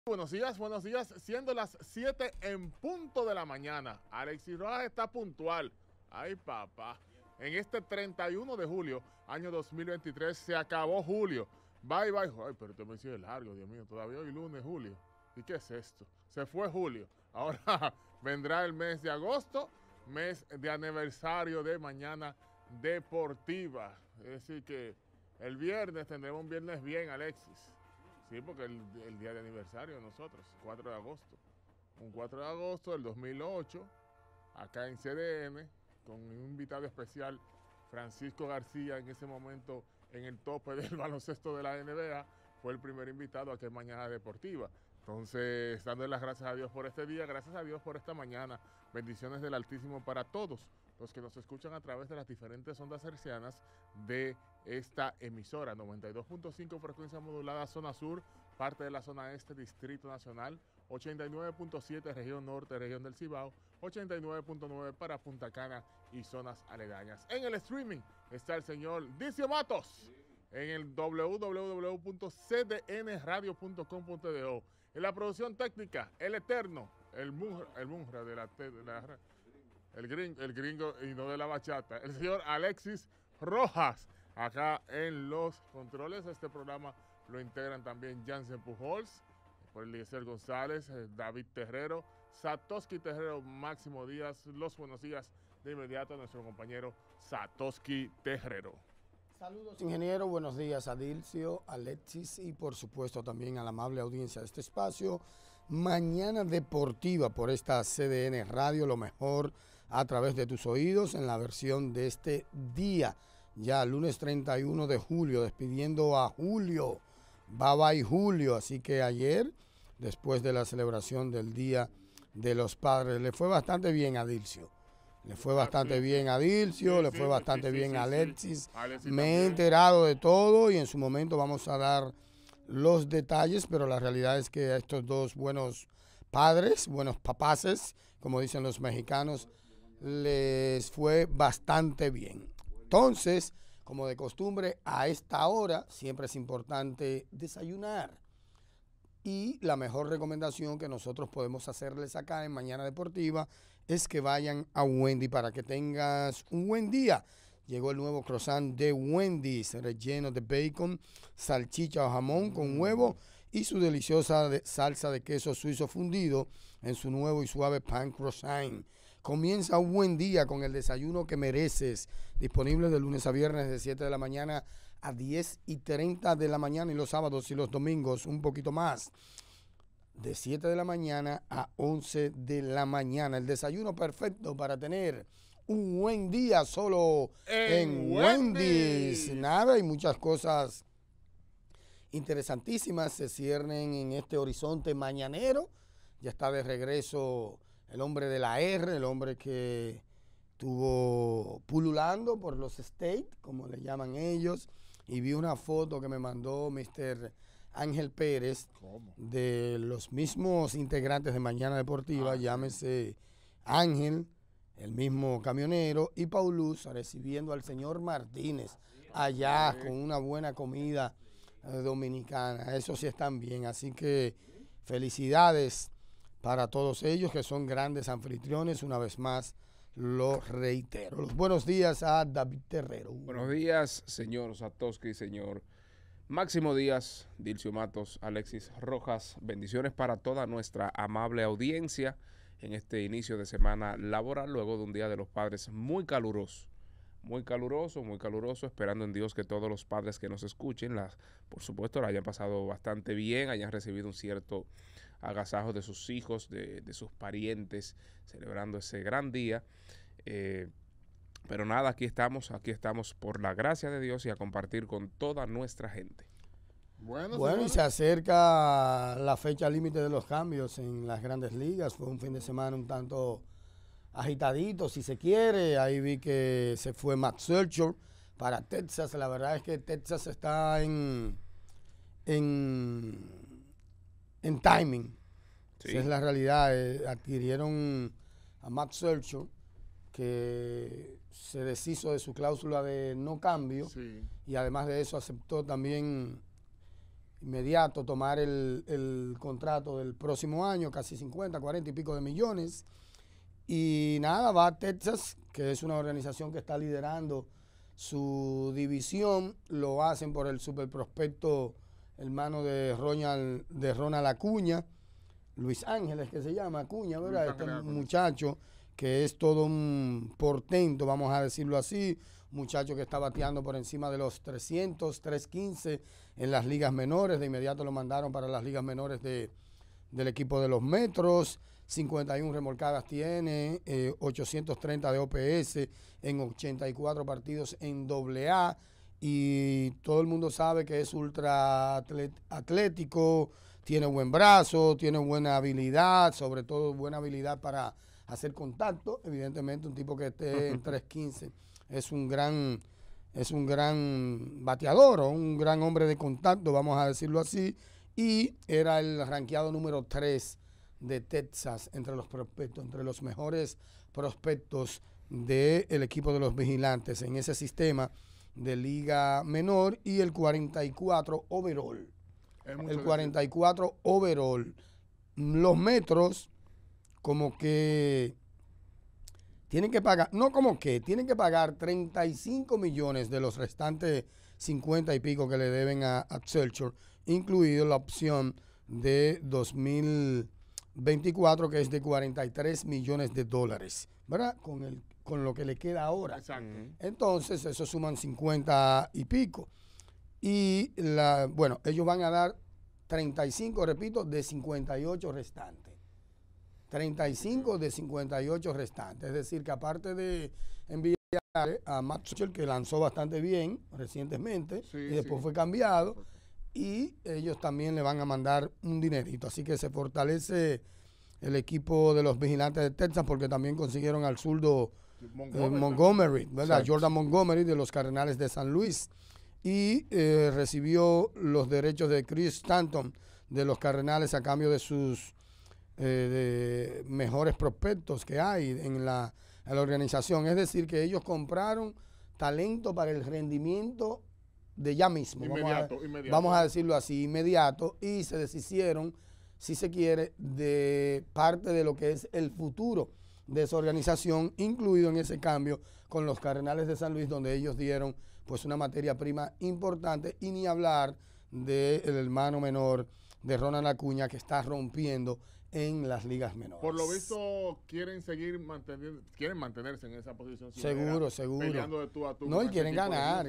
Buenos días, siendo las 7 en punto de la mañana. Alexis Rojas está puntual. Ay, papá. En este 31 de julio, año 2023, se acabó julio. Bye, bye. Ay, pero este mes es largo, Dios mío. Todavía hoy lunes, julio. ¿Y qué es esto? Se fue julio. Ahora vendrá el mes de agosto, mes de aniversario de Mañana Deportiva. Es decir que el viernes tendremos un viernes bien, Alexis. Sí, porque el día de aniversario de nosotros, 4 de agosto. Un 4 de agosto del 2008, acá en CDN, con un invitado especial, Francisco García, en ese momento en el tope del baloncesto de la NBA, fue el primer invitado a que es Mañana Deportiva. Entonces, dándole las gracias a Dios por este día, gracias a Dios por esta mañana. Bendiciones del Altísimo para todos los que nos escuchan a través de las diferentes ondas hercianas de esta emisora, 92.5 frecuencia modulada zona sur, parte de la zona este, Distrito Nacional, 89.7 región norte, región del Cibao, 89.9 para Punta Cana y zonas aledañas. En el streaming está el señor Dicio Matos, en el www.cdnradio.com.do. En la producción técnica, el eterno, el Munra de el gringo y no de la bachata, el señor Alexis Rojas. Acá en los controles de este programa lo integran también Jansen Pujols, por Eliezer González, David Terrero, Satoshi Terrero, Máximo Díaz. Los buenos días de inmediato a nuestro compañero Satoshi Terrero. Saludos, ingeniero. Buenos días a Dilcio, Alexis y por supuesto también a la amable audiencia de este espacio. Mañana Deportiva por esta CDN Radio, lo mejor a través de tus oídos en la versión de este día. Ya lunes 31 de julio, despidiendo a Julio. Bye bye Julio. Así que ayer, después de la celebración del Día de los Padres, le fue bastante bien a Dilcio. Le fue bastante bien a Dilcio, le fue bastante bien a Alexis. Me he enterado de todo y en su momento vamos a dar los detalles, pero la realidad es que a estos dos buenos padres, buenos papaces, como dicen los mexicanos, les fue bastante bien. Entonces, como de costumbre, a esta hora siempre es importante desayunar. Y la mejor recomendación que nosotros podemos hacerles acá en Mañana Deportiva es que vayan a Wendy para que tengas un buen día. Llegó el nuevo croissant de Wendy's, relleno de bacon, salchicha o jamón con huevo y su deliciosa salsa de queso suizo fundido en su nuevo y suave pan croissant. Comienza un buen día con el desayuno que mereces, disponible de lunes a viernes de 7 de la mañana a 10:30 de la mañana y los sábados y los domingos un poquito más, de 7 de la mañana a 11 de la mañana. El desayuno perfecto para tener un buen día solo en Wendy's. Nada, y muchas cosas interesantísimas se ciernen en este horizonte mañanero. Ya está de regreso el hombre de la R, el hombre que estuvo pululando por los States, como le llaman ellos, y vi una foto que me mandó Mr. Ángel Pérez. ¿Cómo? De los mismos integrantes de Mañana Deportiva, llámese Ángel, el mismo camionero, y Paulus recibiendo al señor Martínez allá con una buena comida dominicana. Eso sí están bien, así que felicidades para todos ellos que son grandes anfitriones. Una vez más lo reitero. Los buenos días a David Terrero. Buenos días, señor Satoshi, señor Máximo Díaz, Dilcio Matos, Alexis Rojas. Bendiciones para toda nuestra amable audiencia en este inicio de semana laboral, luego de un Día de los Padres muy caluroso. Muy caluroso, esperando en Dios que todos los padres que nos escuchen, por supuesto, la hayan pasado bastante bien, hayan recibido un cierto agasajo de sus hijos, de sus parientes, celebrando ese gran día. Pero nada, aquí estamos por la gracia de Dios y a compartir con toda nuestra gente. Bueno, y se acerca la fecha límite de los cambios en las grandes ligas. Fue un fin de semana un tanto agitadito, si se quiere. Ahí vi que se fue Max Scherzer para Texas. La verdad es que Texas está en timing. Sí. Esa es la realidad. Adquirieron a Max Scherzer, que se deshizo de su cláusula de no cambio, sí, y además de eso aceptó también inmediato tomar el contrato del próximo año, casi 50, 40 y pico de millones. Y nada, va a Texas, que es una organización que está liderando su división. Lo hacen por el superprospecto hermano de Ronald Acuña, Luis Ángeles, que se llama Acuña, ¿verdad? Este muchacho que es todo un portento, vamos a decirlo así, muchacho que está bateando por encima de los 300, 315 en las ligas menores. De inmediato lo mandaron para las ligas menores del equipo de los Metros. 51 remolcadas tiene, 830 de OPS en 84 partidos en AA. Y todo el mundo sabe que es ultra atlético, tiene buen brazo, tiene buena habilidad, sobre todo buena habilidad para hacer contacto. Evidentemente un tipo que esté en 315 es un gran bateador o un gran hombre de contacto, vamos a decirlo así. Y era el rankeado número 3 de Texas entre los prospectos, entre los mejores prospectos del equipo de los Vigilantes en ese sistema de liga menor, y el 44 overall. El 44 overall. Los Metros como que tienen que pagar, no como que, tienen que pagar 35 millones de los restantes 50 y pico que le deben a Scherzer, incluido la opción de 2024, que es de 43 millones de dólares, ¿verdad? Con lo que le queda ahora. Exacto. Entonces, eso suman 50 y pico. Y, ellos van a dar 35, repito, de 58 restantes. 35 de 58 restantes. Es decir, que aparte de enviar a Matt Scherzer, que lanzó bastante bien recientemente, y después fue cambiado, y ellos también le van a mandar un dinerito. Así que se fortalece el equipo de los Vigilantes de Texas, porque también consiguieron al zurdo Montgomery, ¿verdad? Exacto. Jordan Montgomery de los Cardenales de San Luis. Y recibió los derechos de Chris Stanton de los Cardenales a cambio de sus de mejores prospectos que hay en la organización. Es decir, que ellos compraron talento para el rendimiento de ya mismo. Inmediato. Vamos a decirlo así, inmediato, y se deshicieron, si se quiere, de parte de lo que es el futuro de esa organización, incluido en ese cambio con los Cardenales de San Luis, donde ellos dieron pues una materia prima importante, y ni hablar del hermano menor de Ronald Acuña, que está rompiendo en las ligas menores. Por lo visto quieren mantenerse en esa posición. Seguro. Peleando de tú a tú. No, y quieren ganar.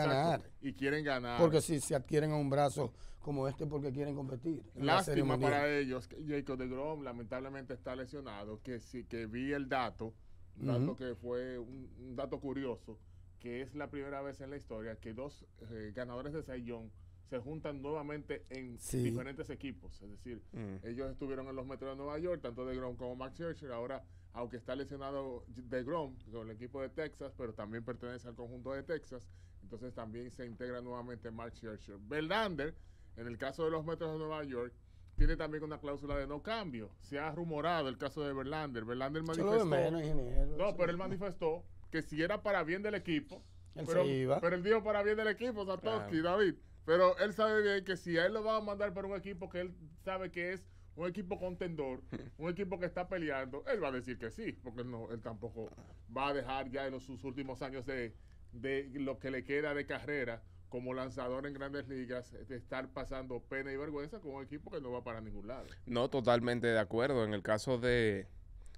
Y quieren ganar. Porque si se adquieren a un brazo como este, porque quieren competir. Lástima para ellos que Jacob deGrom lamentablemente está lesionado, que vi el dato, que fue un dato curioso, que es la primera vez en la historia que dos ganadores de Cy Young se juntan nuevamente en diferentes equipos. Es decir, ellos estuvieron en los Metros de Nueva York, tanto deGrom como Max Scherzer. Ahora, aunque está lesionado deGrom con el equipo de Texas, pero también pertenece al conjunto de Texas, entonces también se integra nuevamente Max Scherzer. Verlander, en el caso de los Metros de Nueva York, tiene también una cláusula de no cambio. Se ha rumorado el caso de Verlander. Verlander manifestó... pero él manifestó que si era para bien del equipo, pero él dijo para bien del equipo, Satoshi, David. Pero él sabe bien que si a él lo van a mandar para un equipo que él sabe que es un equipo contendor, un equipo que está peleando, él va a decir que sí, porque él tampoco va a dejar ya en sus últimos años de lo que le queda de carrera como lanzador en Grandes Ligas, de estar pasando pena y vergüenza con un equipo que no va para ningún lado. No, totalmente de acuerdo. En el caso de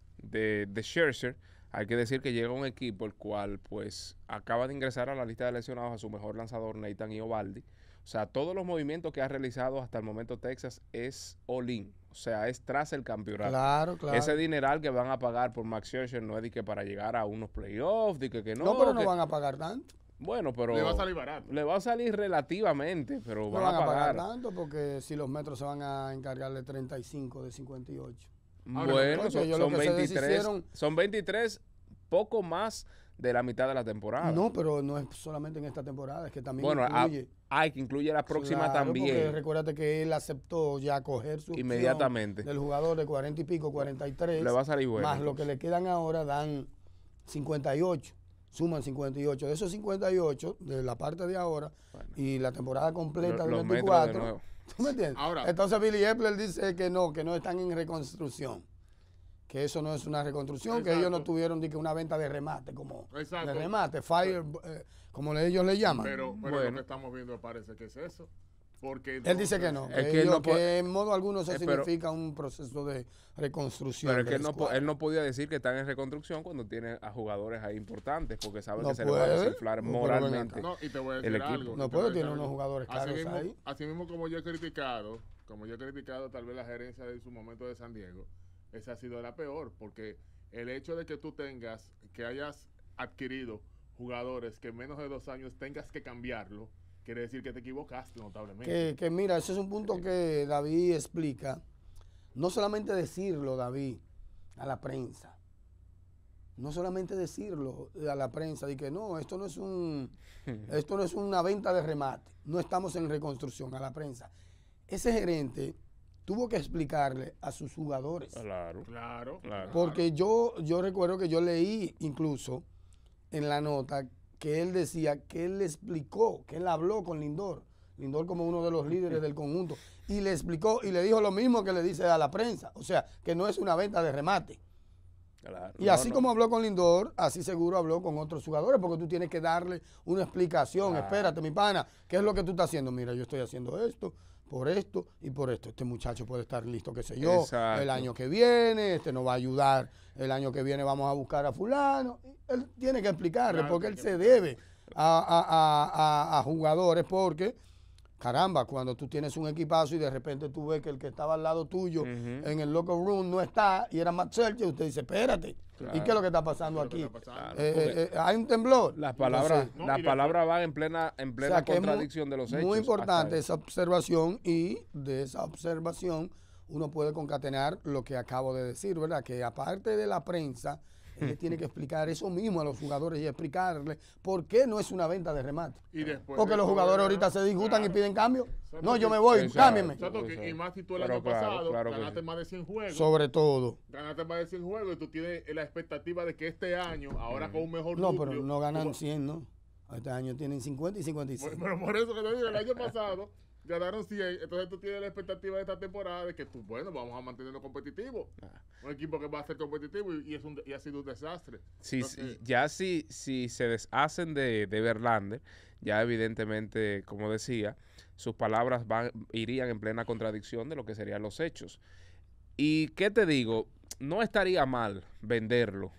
Scherzer, hay que decir que llega un equipo el cual pues acaba de ingresar a la lista de lesionados a su mejor lanzador, Nathan Eovaldi. O sea, todos los movimientos que ha realizado hasta el momento Texas es all-in. O sea, es tras el campeonato. Claro. Ese dineral que van a pagar por Max Scherzer no es de que para llegar a unos playoffs, de que no. No, pero no van a pagar tanto. Bueno, pero... Le va a salir barato. Le va a salir relativamente, pero no van a pagar tanto, porque si los Metros se van a encargar de 35 de 58. Bueno, son 23, poco más de la mitad de la temporada. No, pero no es solamente en esta temporada, es que también incluye... que incluye la próxima también. Porque recuérdate que él aceptó ya coger su inmediatamente del jugador de 40 y pico, 43. Le va a salir bueno. Más lo que le quedan ahora dan 58. Suman 58. De esos 58, de la parte de ahora, y la temporada completa del 24, ¿Tú me entiendes? Ahora, entonces Billy Epler dice que no están en reconstrucción. Que eso no es una reconstrucción, que ellos no tuvieron que una venta de remate, como exacto, de remate, fire, como ellos le llaman. pero Bueno. lo que estamos viendo parece que es eso. Porque Él dice que no, Es que que, él no que puede- en modo alguno eso pero- significa un proceso de reconstrucción. Pero es que de la escuadra. él no podía decir que están en reconstrucción cuando tiene a jugadores ahí importantes, porque sabe No que se le va a puede. desinflar No, pero moralmente. ven No, y te voy a el decir equipo. algo. No y te puede, voy a decir tiene algo. unos jugadores caros ahí. Así mismo como yo he criticado tal vez la gerencia de su momento de San Diego, esa ha sido la peor, porque el hecho de que tú hayas adquirido jugadores que en menos de 2 años tengas que cambiarlo, quiere decir que te equivocaste notablemente. Que mira, ese es un punto que David explica. No solamente decirlo, David, a la prensa. No solamente decirlo a la prensa, de que no, esto no es una venta de remate. No estamos en reconstrucción, a la prensa. Ese gerente tuvo que explicarle a sus jugadores. Claro. Claro. Porque yo recuerdo que yo leí incluso en la nota que él decía que él le explicó, que él habló con Lindor como uno de los líderes del conjunto, y le explicó y le dijo lo mismo que le dice a la prensa, o sea, que no es una venta de remate. Claro. Y así como habló con Lindor, así seguro habló con otros jugadores, porque tú tienes que darle una explicación. Claro. Espérate, mi pana, ¿qué es lo que tú estás haciendo? Mira, yo estoy haciendo esto y por esto. Este muchacho puede estar listo, qué sé yo, Exacto. el año que viene, este nos va a ayudar, el año que viene vamos a buscar a fulano. Él tiene que explicarle, Claro, porque él tiene se que debe a jugadores, porque caramba, cuando tú tienes un equipazo y de repente tú ves que el que estaba al lado tuyo en el locker room no está y era Matt Selcher, usted dice, espérate, Claro. ¿y qué es lo que está pasando ¿Qué es aquí? lo que está pasando? Hay un temblor. Las palabras, No, las y palabras van en plena O sea, que es contradicción de los hechos. muy importante hasta esa observación, y de esa observación uno puede concatenar lo que acabo de decir, ¿verdad? Que aparte de la prensa, él le tiene que explicar eso mismo a los jugadores y explicarle por qué no es una venta de remate. Y después Porque de los todo, jugadores ahorita se disgustan y claro. piden cambio. Exacto. No, yo me voy, Exacto. cámbienme. Exacto, y más si tú el Pero año claro, pasado claro que ganaste sí. más de 100 juegos. Sobre todo. Ganaste más de 100 juegos y tú tienes la expectativa de que este año, ahora con un mejor No, núcleo, pero no ganan tú- 100, ¿no? Este año tienen 50 y 56. Pero por eso que te digo, el año pasado ganaron 100, entonces tú tienes la expectativa de esta temporada de que tú, bueno, vamos a mantenerlo competitivo. Un equipo que va a ser competitivo y ha sido un desastre. Si, Entonces, si se deshacen de Verlander, ya evidentemente, como decía, sus palabras irían en plena contradicción de lo que serían los hechos. ¿Y qué te digo? No estaría mal venderlo,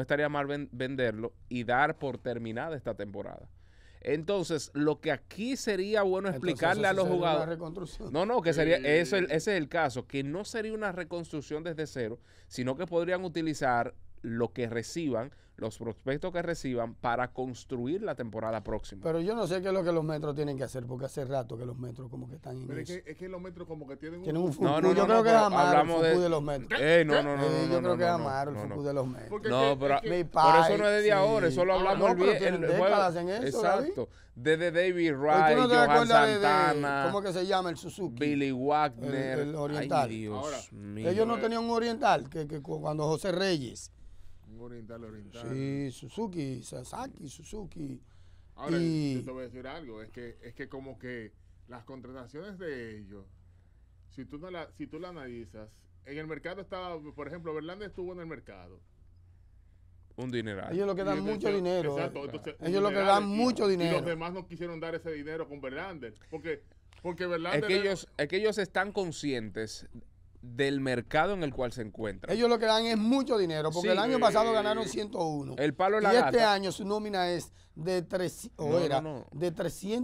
venderlo y dar por terminada esta temporada. Entonces, lo que aquí sería bueno explicarle a los jugadores. No, que sería, ese es el caso, que no sería una reconstrucción desde cero, sino que podrían utilizar lo que reciban, los prospectos que reciban, para construir la temporada próxima. Pero yo no sé qué es lo que los metros tienen que hacer, porque hace rato que los metros como que están en pero eso. es que los metros como que tienen Tienen un futuro. fuku. No, yo creo que es pero Amaro el hablamos fuku de los metros. No, Yo creo que es Amaro el no, fuku no. de los metros. Porque No, es que- pero es que- Mi por pai, eso no es de ahora, sí. eso lo hablamos No, pero tienen décadas en eso, Exacto. Desde David Oye, ¿tú Wright, no te Johan acuerdas de Santana, cómo que se llama el Suzuki? Billy Wagner. El oriental. Ay, Dios Ahora, mío. Ellos no tenían un oriental, que cuando José Reyes. Un oriental. Sí, Suzuki, Sasaki, Suzuki. Ahora, Y- yo te voy a decir algo, es que como que las contrataciones de ellos, si tú la analizas, en el mercado estaba, por ejemplo, Verlander estuvo en el mercado. Un dineral. Ellos lo que dan Y mucho entonces- dinero. Exacto, entonces, Ellos lo que dineral, dan mucho Y dinero. los demás no quisieron dar ese dinero con Verlander, porque Verlander... Es que ellos están conscientes del mercado en el cual se encuentran. Ellos lo que dan es mucho dinero, porque Sí. el año pasado ganaron 101. El palo de la y este gata. año su nómina es de de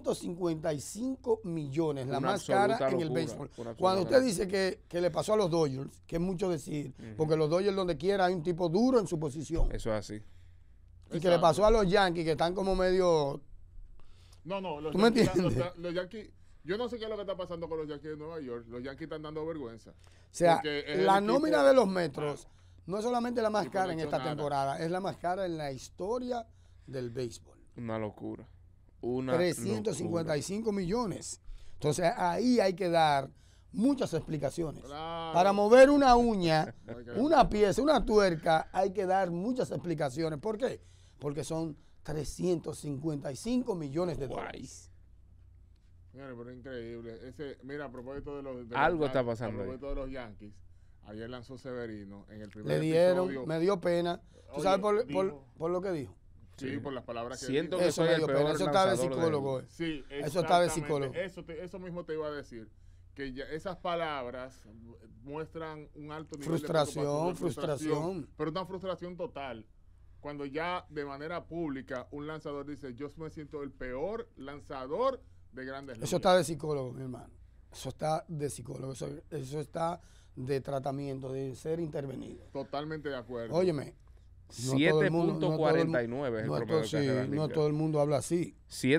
355 millones, la Una más cara absoluta en el locura, béisbol. una Cuando absoluta usted dice que le pasó a los Dodgers, que es mucho decir, porque los Dodgers donde quiera hay un tipo duro en su posición. Eso es así. Y que le pasó a los Yankees, que están como medio... No, los ¿Tú me Yankees, entiendes? los Yankees, yo no sé qué es lo que está pasando con los Yankees de Nueva York. Los Yankees están dando vergüenza. O sea, Porque es el la equipo- nómina de los Metros no es solamente la más Equipo cara en no ha hecho esta nada. temporada, es la más cara en la historia del béisbol. Una locura. Una 355 millones. Entonces ahí hay que dar muchas explicaciones. Claro. Para mover una uña, Hay que- una pieza, una tuerca, hay que dar muchas explicaciones. ¿Por qué? Porque son 355 millones de Guay. dólares. Señores, pero increíble. Mira, a propósito Algo está pasando a propósito de los Yankees, ayer lanzó Severino en el primer Le dieron, episodio. me dio pena. ¿Tú Oye, sabes por lo que dijo? Sí, por las palabras que Siento dijo. que Eso soy me el dio pena. peor Eso está de lanzador psicólogo. Sí, Eso está de exactamente. psicólogo. Eso mismo te iba a decir. Que ya esas palabras muestran un alto nivel Frustración, de frustración. pero una frustración total. Cuando ya de manera pública un lanzador dice, yo me siento el peor lanzador de Grandes Ligas. Eso está de psicólogo, mi hermano. Eso está de psicólogo. Eso está de tratamiento, de ser intervenido. Totalmente de acuerdo. Óyeme. 7.49 es el promedio de carreras no limpias. todo el mundo habla así.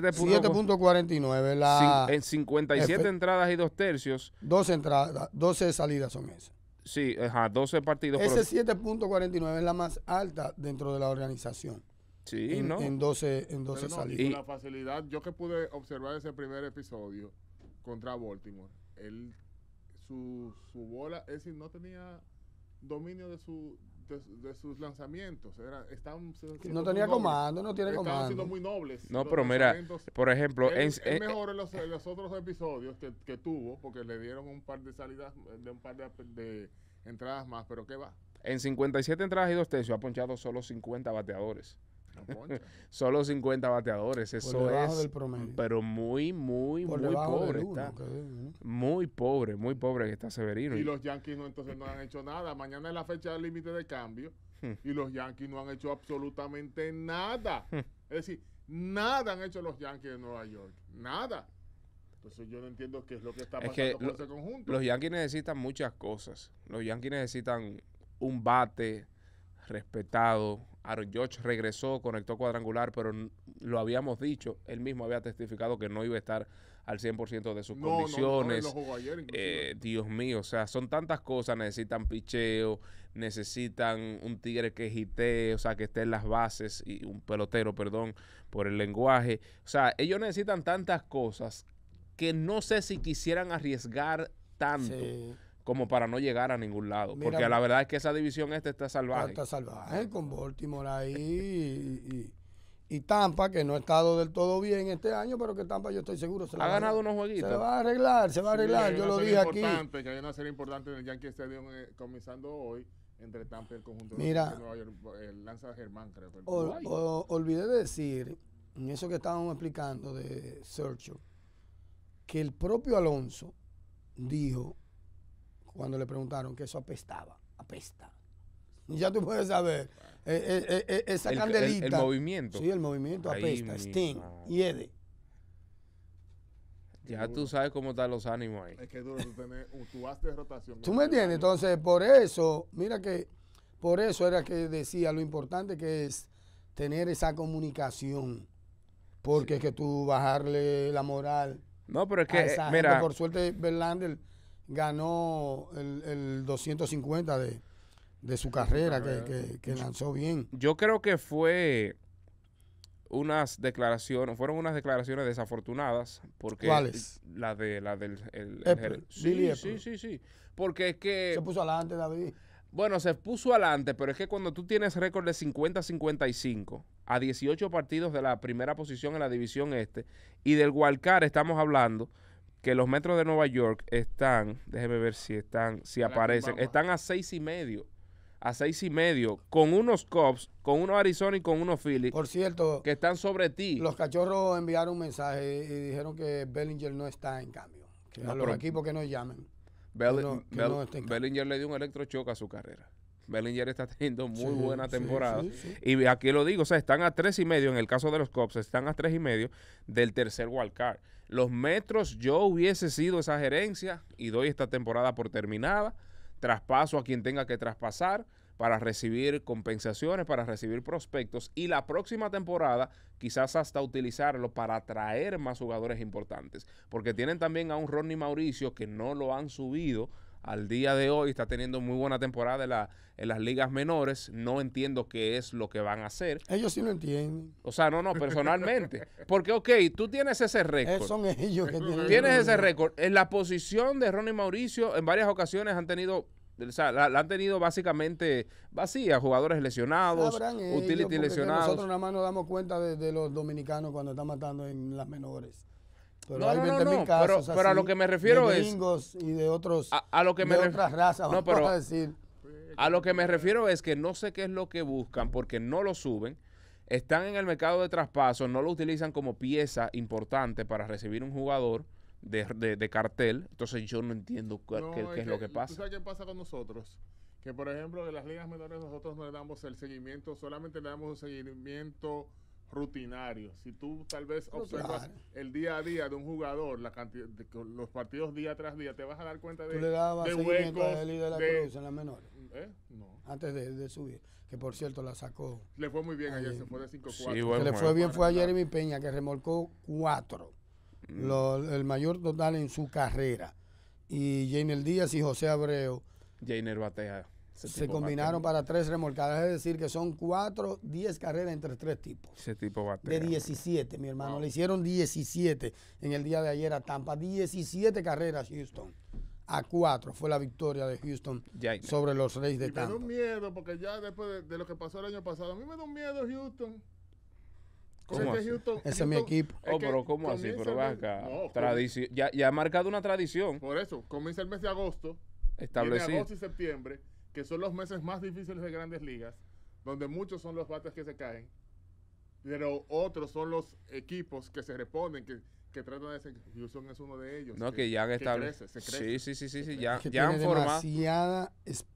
7.49. En 57 F- entradas y 2 tercios. 12 entradas, 12 salidas son esas. Sí, 12 partidos. Ese 7.49 es la más alta dentro de la organización. Sí, ¿no? En 12 Pero no, salidas. y con la facilidad, yo que pude observar ese primer episodio contra Baltimore, su bola, es decir, no tenía dominio de sus lanzamientos. No tenía comando, no tiene Estaban siendo comando. muy nobles. No, los pero mira, lanzamientos. por ejemplo, Él mejoró en los otros episodios que tuvo, porque le dieron un par de salidas, un par de entradas más, pero ¿qué va? en 57 entradas y 2 tercios ha ponchado solo 50 bateadores. No poncha. Solo 50 bateadores. Por Eso debajo es. del promedio. Pero muy Por muy debajo pobre del uno, está. ¿no? Muy pobre que está Severino. Y los Yankees entonces no han hecho nada. Mañana es la fecha límite de cambio y los Yankees no han hecho absolutamente nada. Es decir, nada han hecho los Yankees de Nueva York. Nada. Entonces yo no entiendo qué es lo que está Es pasando que con ese conjunto. Los Yankees necesitan muchas cosas. Los Yankees necesitan un bate respetado. Aaron Judge regresó, conectó cuadrangular, pero lo habíamos dicho, él mismo había testificado que no iba a estar al 100% de sus condiciones. él lo jugó ayer, inclusive. Dios mío, o sea, son tantas cosas. Necesitan picheo, necesitan un tigre que hitee, o sea, que esté en las bases, y un pelotero, perdón, por el lenguaje. O sea, ellos necesitan tantas cosas que no sé si quisieran arriesgar tanto. Sí. Como para no llegar a ningún lado. Mira, porque la verdad es que esa división está salvaje. Está salvaje con Baltimore ahí y Tampa, que no ha estado del todo bien este año, pero que Tampa yo estoy seguro se Ha ganado unos jueguitos. Se va a arreglar, se va a arreglar. Yo lo dije aquí. Que hay una serie importante en el Yankee Stadium comenzando hoy entre Tampa y el conjunto Mira, de Nueva York. El lanza Germán, creo. Olvidé de decir, en eso que estábamos explicando de Sergio, que el propio Alonso dijo, cuando le preguntaron, que eso apesta. Y ya tú puedes saber, esa candelita. El movimiento. Sí, el movimiento Ahí apesta, mi Sting, madre. hiede. Ya tú sabes cómo están los ánimos ahí. Es que es duro tú vas de rotación. ¿Tú me entiendes? Entonces, por eso, mira que, por eso era que decía lo importante que es tener esa comunicación. Porque es que tú bajarle la moral. No, pero es a que, esa mira, gente. Por suerte, Verlander ganó el 250 de su carrera, que lanzó bien. yo creo que fueron unas declaraciones desafortunadas. Porque ¿Cuáles? La del Apple, Billy sí, Apple. sí. Porque es que, Se puso adelante, David. bueno, se puso adelante, pero es que cuando tú tienes récord de 50-55 a 18 partidos de la primera posición en la división este, y del wildcard estamos hablando que los Metros de Nueva York están, déjeme ver si aparecen, están a 6.5, con unos Cubs, con unos Arizona y con unos Phillies, Por cierto, que están sobre ti. los Cachorros enviaron un mensaje y dijeron que Bellinger no está en cambio. Que No, a los pero- equipos que nos llamen. Bell- que no esté en cambio. Bellinger le dio un electrochoque a su carrera. Bellinger está teniendo muy Sí, buena sí, temporada. sí. Y aquí lo digo, o sea, están a 3.5, en el caso de los Cubs, están a 3.5 del tercer wildcard. Los Metros, yo hubiese sido esa gerencia y doy esta temporada por terminada. Traspaso a quien tenga que traspasar para recibir compensaciones, para recibir prospectos, y la próxima temporada quizás hasta utilizarlo para atraer más jugadores importantes, porque tienen también a un Ronnie Mauricio que no lo han subido al día de hoy, está teniendo muy buena temporada en las ligas menores. No entiendo qué es lo que van a hacer. Ellos sí lo entienden. O sea, no, personalmente. Porque, ok, tú tienes ese récord. Son ellos que tienen. Tienes ese récord. En la posición de Ronnie Mauricio, en varias ocasiones han tenido, o sea, la han tenido básicamente vacía, jugadores lesionados, Sabrán ellos, utility porque lesionados. nosotros nada más nos damos cuenta de los dominicanos cuando están matando en las menores. Pero No, hay no, 20.000 no, casos pero a así lo que me refiero de es- gringos y de otros, A lo que me de ref- otras razas, No, vamos pero a decir. a lo que me refiero es que no sé qué es lo que buscan porque no lo suben. Están en el mercado de traspaso, no lo utilizan como pieza importante para recibir un jugador de cartel. Entonces yo no entiendo qué es lo que ¿Tú pasa. sabes qué pasa con nosotros? Que, por ejemplo, en las ligas menores nosotros no le damos el seguimiento, solamente le damos un seguimiento rutinario. Si tú tal vez observas claro. el día a día de un jugador, la cantidad con los partidos día tras día, te vas a dar cuenta Tú le dabas de seguimiento huecos. a Eli de la de- Cruz en las menores, No. antes de subir, que por cierto la sacó. Le fue muy bien ayer, Ayer. se fue de 5-4. Sí, Que buen le juego. fue bien fue a Jeremy Peña, que remolcó 4. Mm. El mayor total en su carrera. Y Jainer Díaz y José Abreu Jainer batea. Ese se tipo combinaron batea. para 3 remolcadas. Es decir, que son 10 carreras entre 3 tipos. Ese tipo batea. De 17, mi hermano. Wow. Le hicieron 17 en el día de ayer a Tampa. 17 carreras Houston. A 4 fue la victoria de Houston Jainer. sobre los Reyes Y de me da Tampa. un miedo, porque ya después de lo que pasó el año pasado, a mí me da un miedo Houston. ¿Cómo Es que así? Ese es mi equipo. es Oh, que pero ¿cómo así? comienza Pero el va mes- acá. no, Tradición. Ya ha marcado una tradición por eso, comienza el mes de agosto. Viene establecida. agosto y septiembre, que son los meses más difíciles de Grandes Ligas, donde muchos son los bates que se caen, pero otros son los equipos que se reponen, que tratan de ser. Houston es uno de ellos. No, que ya han crece, establecido. se crece. Sí. Ya, Que ya han tiene formado. demasiada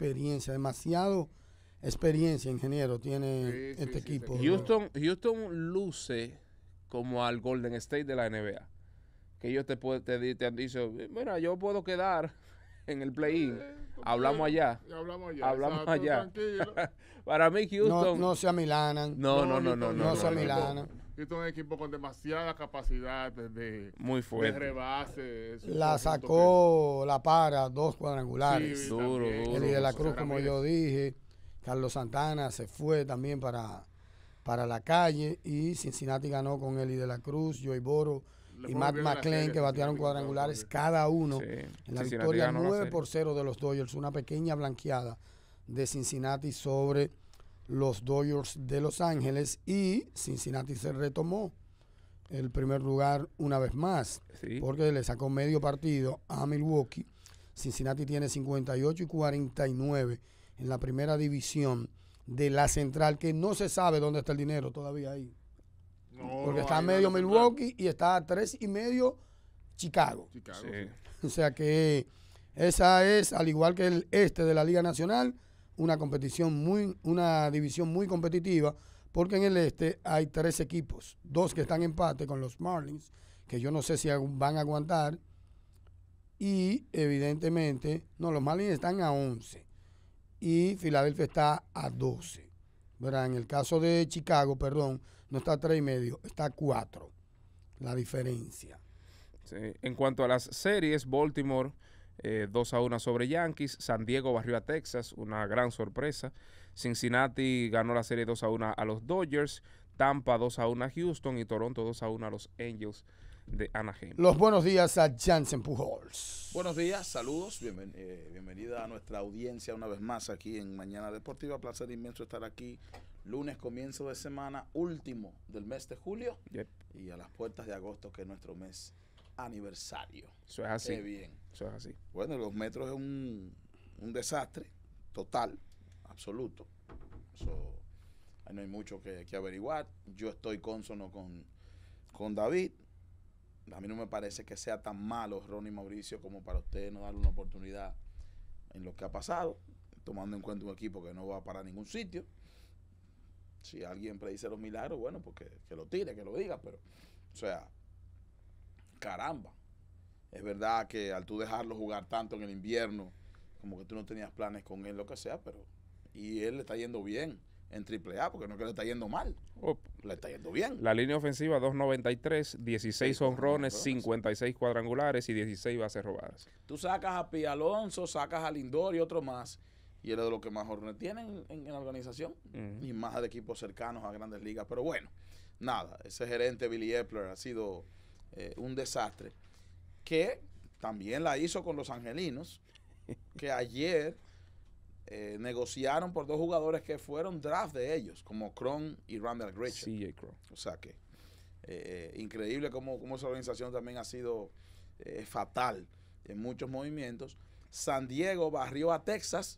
experiencia, ingeniero, tiene Sí, sí, este sí, equipo. sí. Houston luce como al Golden State de la NBA. Que ellos te han dicho, mira, yo puedo quedar en el play-in. Hablamos allá. Hablamos exacto, allá. Tranquilo. Para mí, No, Houston. no se amilanan. No se amilanan. Houston es un equipo con demasiada capacidad Muy de fuerte. rebase. es un La conjunto sacó la para, 2 que- cuadrangulares. Sí, Duro, también. duro. Eli de la José Cruz, como Ramírez. yo dije. Carlos Santana se fue también para la calle. Y Cincinnati ganó con Eli de la Cruz, Joey Boro Le y fue Matt muy bien en la McClain, serie, que batearon Cincinnati, cuadrangulares entonces. cada uno. Sí. En la Cincinnati victoria ganó la 9 serie. por 0 de los Dodgers, una pequeña blanqueada de Cincinnati sobre los Dodgers de Los Ángeles, y Cincinnati se retomó el primer lugar una vez más, Sí. porque le sacó medio partido a Milwaukee. Cincinnati tiene 58 y 49 en la primera división de la central, que no se sabe dónde está el dinero todavía ahí. No, Porque no, está ahí medio no, no, Milwaukee y está a 3.5 Chicago. Chicago, Sí. sí. O sea que esa es, al igual que el este de la Liga Nacional, una división muy competitiva, porque en el este hay 3 equipos, 2 que están en empate con los Marlins, que yo no sé si van a aguantar, y evidentemente, no, los Marlins están a 11 y Filadelfia está a 12. ¿Verdad? En el caso de Chicago, perdón, no está a 3.5, está a 4, la diferencia. Sí. En cuanto a las series, Baltimore 2-1 sobre Yankees, San Diego barrió a Texas, una gran sorpresa. Cincinnati ganó la serie 2-1 a los Dodgers, Tampa 2-1 a Houston y Toronto 2-1 a los Angels de Anaheim. Los buenos días a Jansen Pujols. Buenos días, saludos, bienvenida a nuestra audiencia una vez más aquí en Mañana Deportiva. Placer inmenso estar aquí. Lunes, comienzo de semana, último del mes de julio, Yep. y a las puertas de agosto, que es nuestro mes aniversario. Eso es así. Qué bien. Eso es así. Bueno, los metros es un desastre total, absoluto. Eso, ahí no hay mucho que averiguar. Yo estoy cónsono con David. A mí no me parece que sea tan malo Ronnie Mauricio como para usted no darle una oportunidad en lo que ha pasado, tomando en cuenta un equipo que no va para ningún sitio. Si alguien predice los milagros, bueno, pues que lo tire, que lo diga, pero, o sea, caramba. Es verdad que al tú dejarlo jugar tanto en el invierno, como que tú no tenías planes con él, lo que sea, pero, y él le está yendo bien en AAA, porque no es que le está yendo mal, Oh, le está yendo bien. la línea ofensiva 2.93, 16 Sí, honrones, honrones. 56 cuadrangulares y 16 bases robadas. Tú sacas a Pi Alonso, sacas a Lindor y otro más, y él es de los que más honrones tienen en la organización, Ujú. y más de equipos cercanos a Grandes Ligas. Pero bueno, nada, ese gerente Billy Epler ha sido un desastre, que también la hizo con los angelinos, que ayer negociaron por 2 jugadores que fueron draft de ellos, como Cron y Randall Grichuk. CJ Crow. O sea que Increíble cómo esa organización también ha sido fatal en muchos movimientos. San Diego barrió a Texas.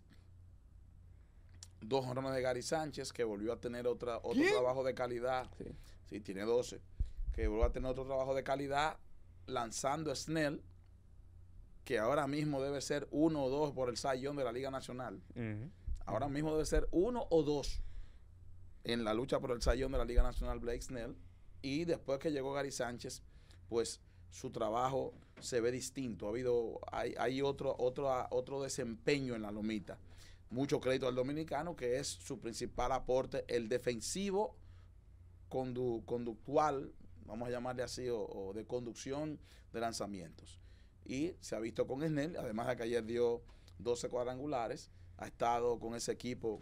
2 jonrones de Gary Sánchez, que volvió a tener otro trabajo de calidad. Sí, tiene 12. Que volvió a tener otro trabajo de calidad lanzando a Snell, que ahora mismo debe ser 1 o 2 por el Cy Young de la Liga Nacional. Ahora mismo debe ser 1 o 2 en la lucha por el Cy Young de la Liga Nacional, Blake Snell. Y después que llegó Gary Sánchez, pues su trabajo se ve distinto. Hay otro desempeño en la lomita. Mucho crédito al dominicano, que es su principal aporte, el defensivo conductual, vamos a llamarle así, o de conducción de lanzamientos. Y se ha visto con Snell, además de que ayer dio 12 cuadrangulares, ha estado con ese equipo,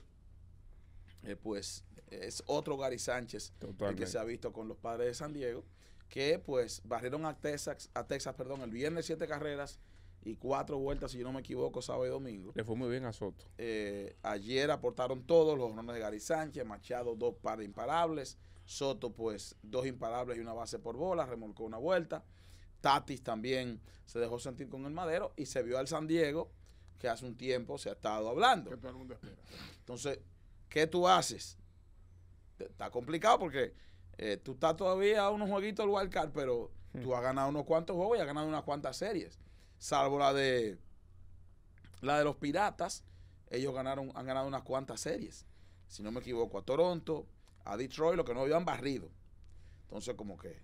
pues es otro Gary Sánchez, el que se ha visto con los Padres de San Diego, que pues barrieron a Texas, el viernes 7 carreras y 4 vueltas, si yo no me equivoco, sábado y domingo. Le fue muy bien a Soto. Ayer aportaron todos los honores de Gary Sánchez, Machado 2 par de imparables, Soto pues 2 imparables y una base por bola, remolcó una vuelta. Tatis también se dejó sentir con el madero y se vio al San Diego, que hace un tiempo se ha estado hablando. Que todo el mundo espera. Entonces, ¿qué tú haces? Está complicado porque tú estás todavía a unos jueguitos del wild card, pero tú has ganado unos cuantos juegos y has ganado unas cuantas series. Salvo la de los Piratas, ellos han ganado unas cuantas series. Si no me equivoco, a Toronto, a Detroit, lo que no habían barrido. Entonces, como que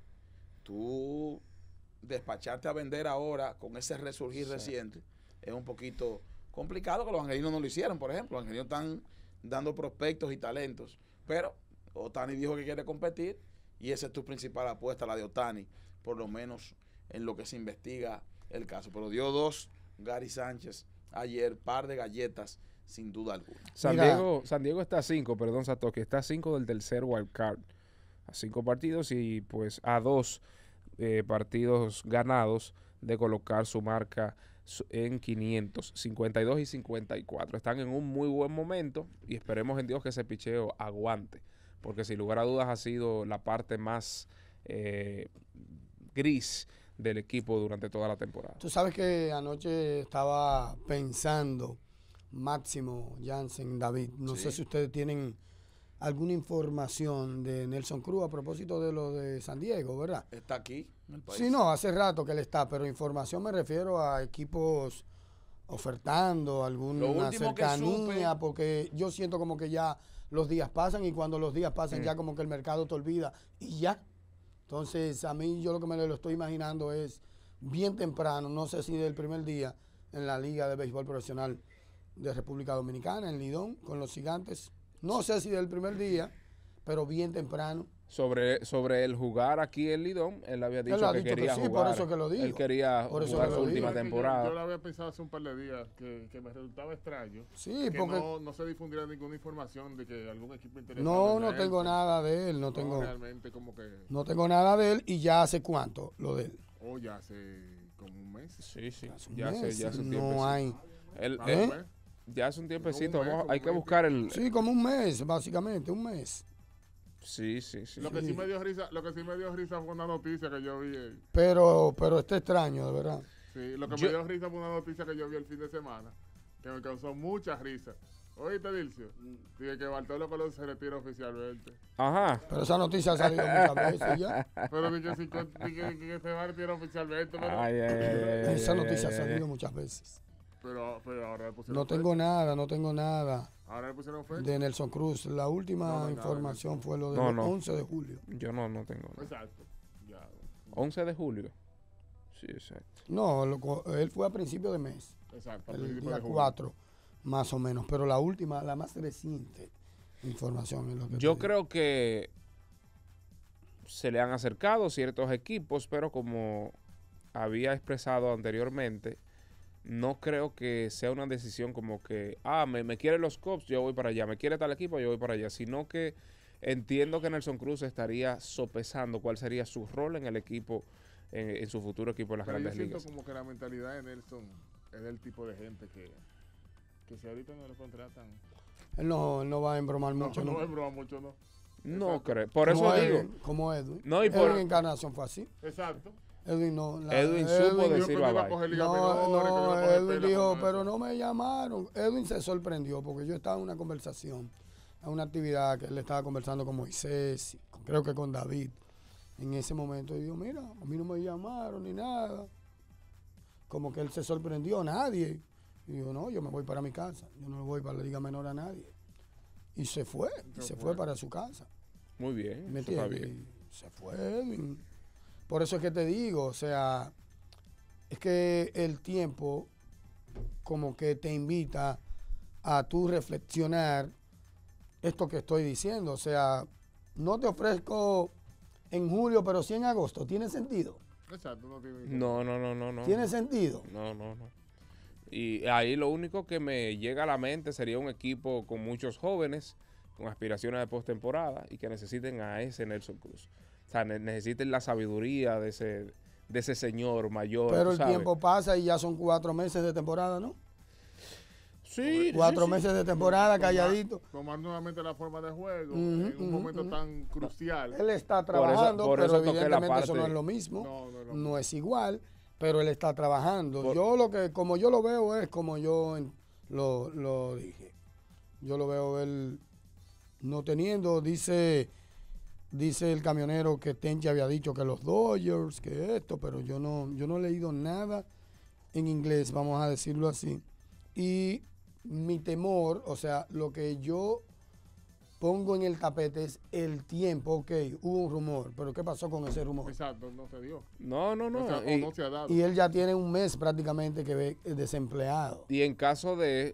tú despacharte a vender ahora con ese resurgir reciente es un poquito complicado, que los angelinos no lo hicieron, por ejemplo. Los angelinos están dando prospectos y talentos, pero Ohtani dijo que quiere competir y esa es tu principal apuesta, la de Ohtani, por lo menos en lo que se investiga el caso. Pero dio 2 Gary Sánchez ayer, par de galletas, sin duda alguna. San Diego está a 5, perdón, Satoshi, está a 5 del tercer wild card, a 5 partidos y pues a 2 partidos ganados de colocar su marca en 500, 52 y 54. Están en un muy buen momento y esperemos en Dios que ese picheo aguante, porque sin lugar a dudas ha sido la parte más gris del equipo durante toda la temporada. Tú sabes que anoche estaba pensando Máximo, Jansen, David, no sé si ustedes tienen alguna información de Nelson Cruz a propósito de lo de San Diego, ¿verdad? Está aquí en el país. Sí, no, hace rato que él está, pero información me refiero a equipos ofertando alguna cercanía, porque yo siento como que ya los días pasan y cuando los días pasan ya como que el mercado te olvida y ya. Entonces, a mí yo lo que me lo estoy imaginando es bien temprano, no sé si del primer día en la Liga de Béisbol Profesional de República Dominicana, en Lidón, con los Gigantes. No sé si del primer día, pero bien temprano. Sobre el jugar aquí en Lidón, él había dicho que quería jugar. Por eso que lo digo. Él quería jugar su última temporada. Yo lo había pensado hace un par de días, que me resultaba extraño. Sí, que porque no se difundiera ninguna información de que algún equipo interesado. No tengo nada de él. No tengo realmente como que... No tengo nada de él y ya hace cuánto lo de él. Ya hace como un mes. Sí. Ya hace un tiempecito. No hay. Ya hace un tiempecito. Hay que buscar el... Sí, como un mes, básicamente, un mes. Sí. Lo que sí me dio risa fue una noticia que yo vi. Pero está extraño, de verdad. Sí, lo que me dio risa fue una noticia que yo vi el fin de semana, que me causó mucha risa. ¿Oíste, Dilcio? Dije que Bartolo Colón se retira oficialmente. Ajá. Pero esa noticia ha salido muchas veces ya. Pero dije que se va a retirar oficialmente. Pero... Esa noticia ha salido muchas veces. Pero ahora le pusieron no tengo nada. Ahora le pusieron fecha. De Nelson Cruz. La última información fue lo del 11 de julio. Yo no tengo nada. Exacto. Ya. 11 de julio. Sí, exacto. No, él fue a principio de mes. Exacto. El día 4, más o menos. Pero la última, la más reciente información es lo que yo creo que se le han acercado ciertos equipos, pero como había expresado anteriormente, no creo que sea una decisión como que, me quieren los Cubs, yo voy para allá, me quiere tal equipo, yo voy para allá, sino que entiendo que Nelson Cruz estaría sopesando cuál sería su rol en el equipo, en su futuro equipo en las Grandes Ligas. Yo siento como que la mentalidad de Nelson es del tipo de gente que si ahorita no lo contratan... Él no va a embromar mucho, No va a embromar mucho, no. No creo. Por Como eso digo. Edwin, como Edwin. No, y por- Edwin Encarnación fue así. Exacto. Edwin no. Edwin supo Dijo decir que iba a bye. coger liga No, menores, que iba a coger Edwin pela dijo, con pero eso. no me llamaron. Edwin se sorprendió porque yo estaba en una conversación, en una actividad que él estaba conversando con Moisés, creo que con David, en ese momento. Y dijo, mira, a mí no me llamaron ni nada. Como que él se sorprendió, nadie. Y dijo, no, yo me voy para mi casa. Yo no voy para la liga menor a nadie. Y se fue, se fue para su casa. Muy bien. ¿Me Eso está entiendes? bien. Y se fue Edwin. Por eso es que te digo, o sea, es que el tiempo como que te invita a tú reflexionar esto que estoy diciendo. O sea, no te ofrezco en julio, pero sí en agosto. ¿Tiene sentido? Exacto, no tiene No. ¿Tiene sentido? No. Y ahí lo único que me llega a la mente sería un equipo con muchos jóvenes, con aspiraciones de postemporada y que necesiten a ese Nelson Cruz. O sea, necesiten la sabiduría de ese señor mayor. Pero tú el sabes. tiempo pasa y ya son 4 meses de temporada, ¿no? Sí, 4 sí. meses de temporada, calladito. Tomar nuevamente la forma de juego Ujú, en un ujú, momento ujú. tan crucial. Él está trabajando, por eso pero toqué la evidentemente eso parte- no es lo mismo. No es lo No es igual, pero él está trabajando. Por- Yo lo que, como yo lo veo es como yo lo dije. Yo lo veo él no teniendo, dice el camionero que Tenchi había dicho que los Dodgers, que esto, pero yo no he leído nada en inglés, vamos a decirlo así. Y mi temor, o sea, lo que yo pongo en el tapete es el tiempo. Ok, hubo un rumor, pero ¿qué pasó con ese rumor? Exacto, no se dio. No. O sea, o no se ha dado. Y él ya tiene un mes prácticamente que ve desempleado. Y en caso de,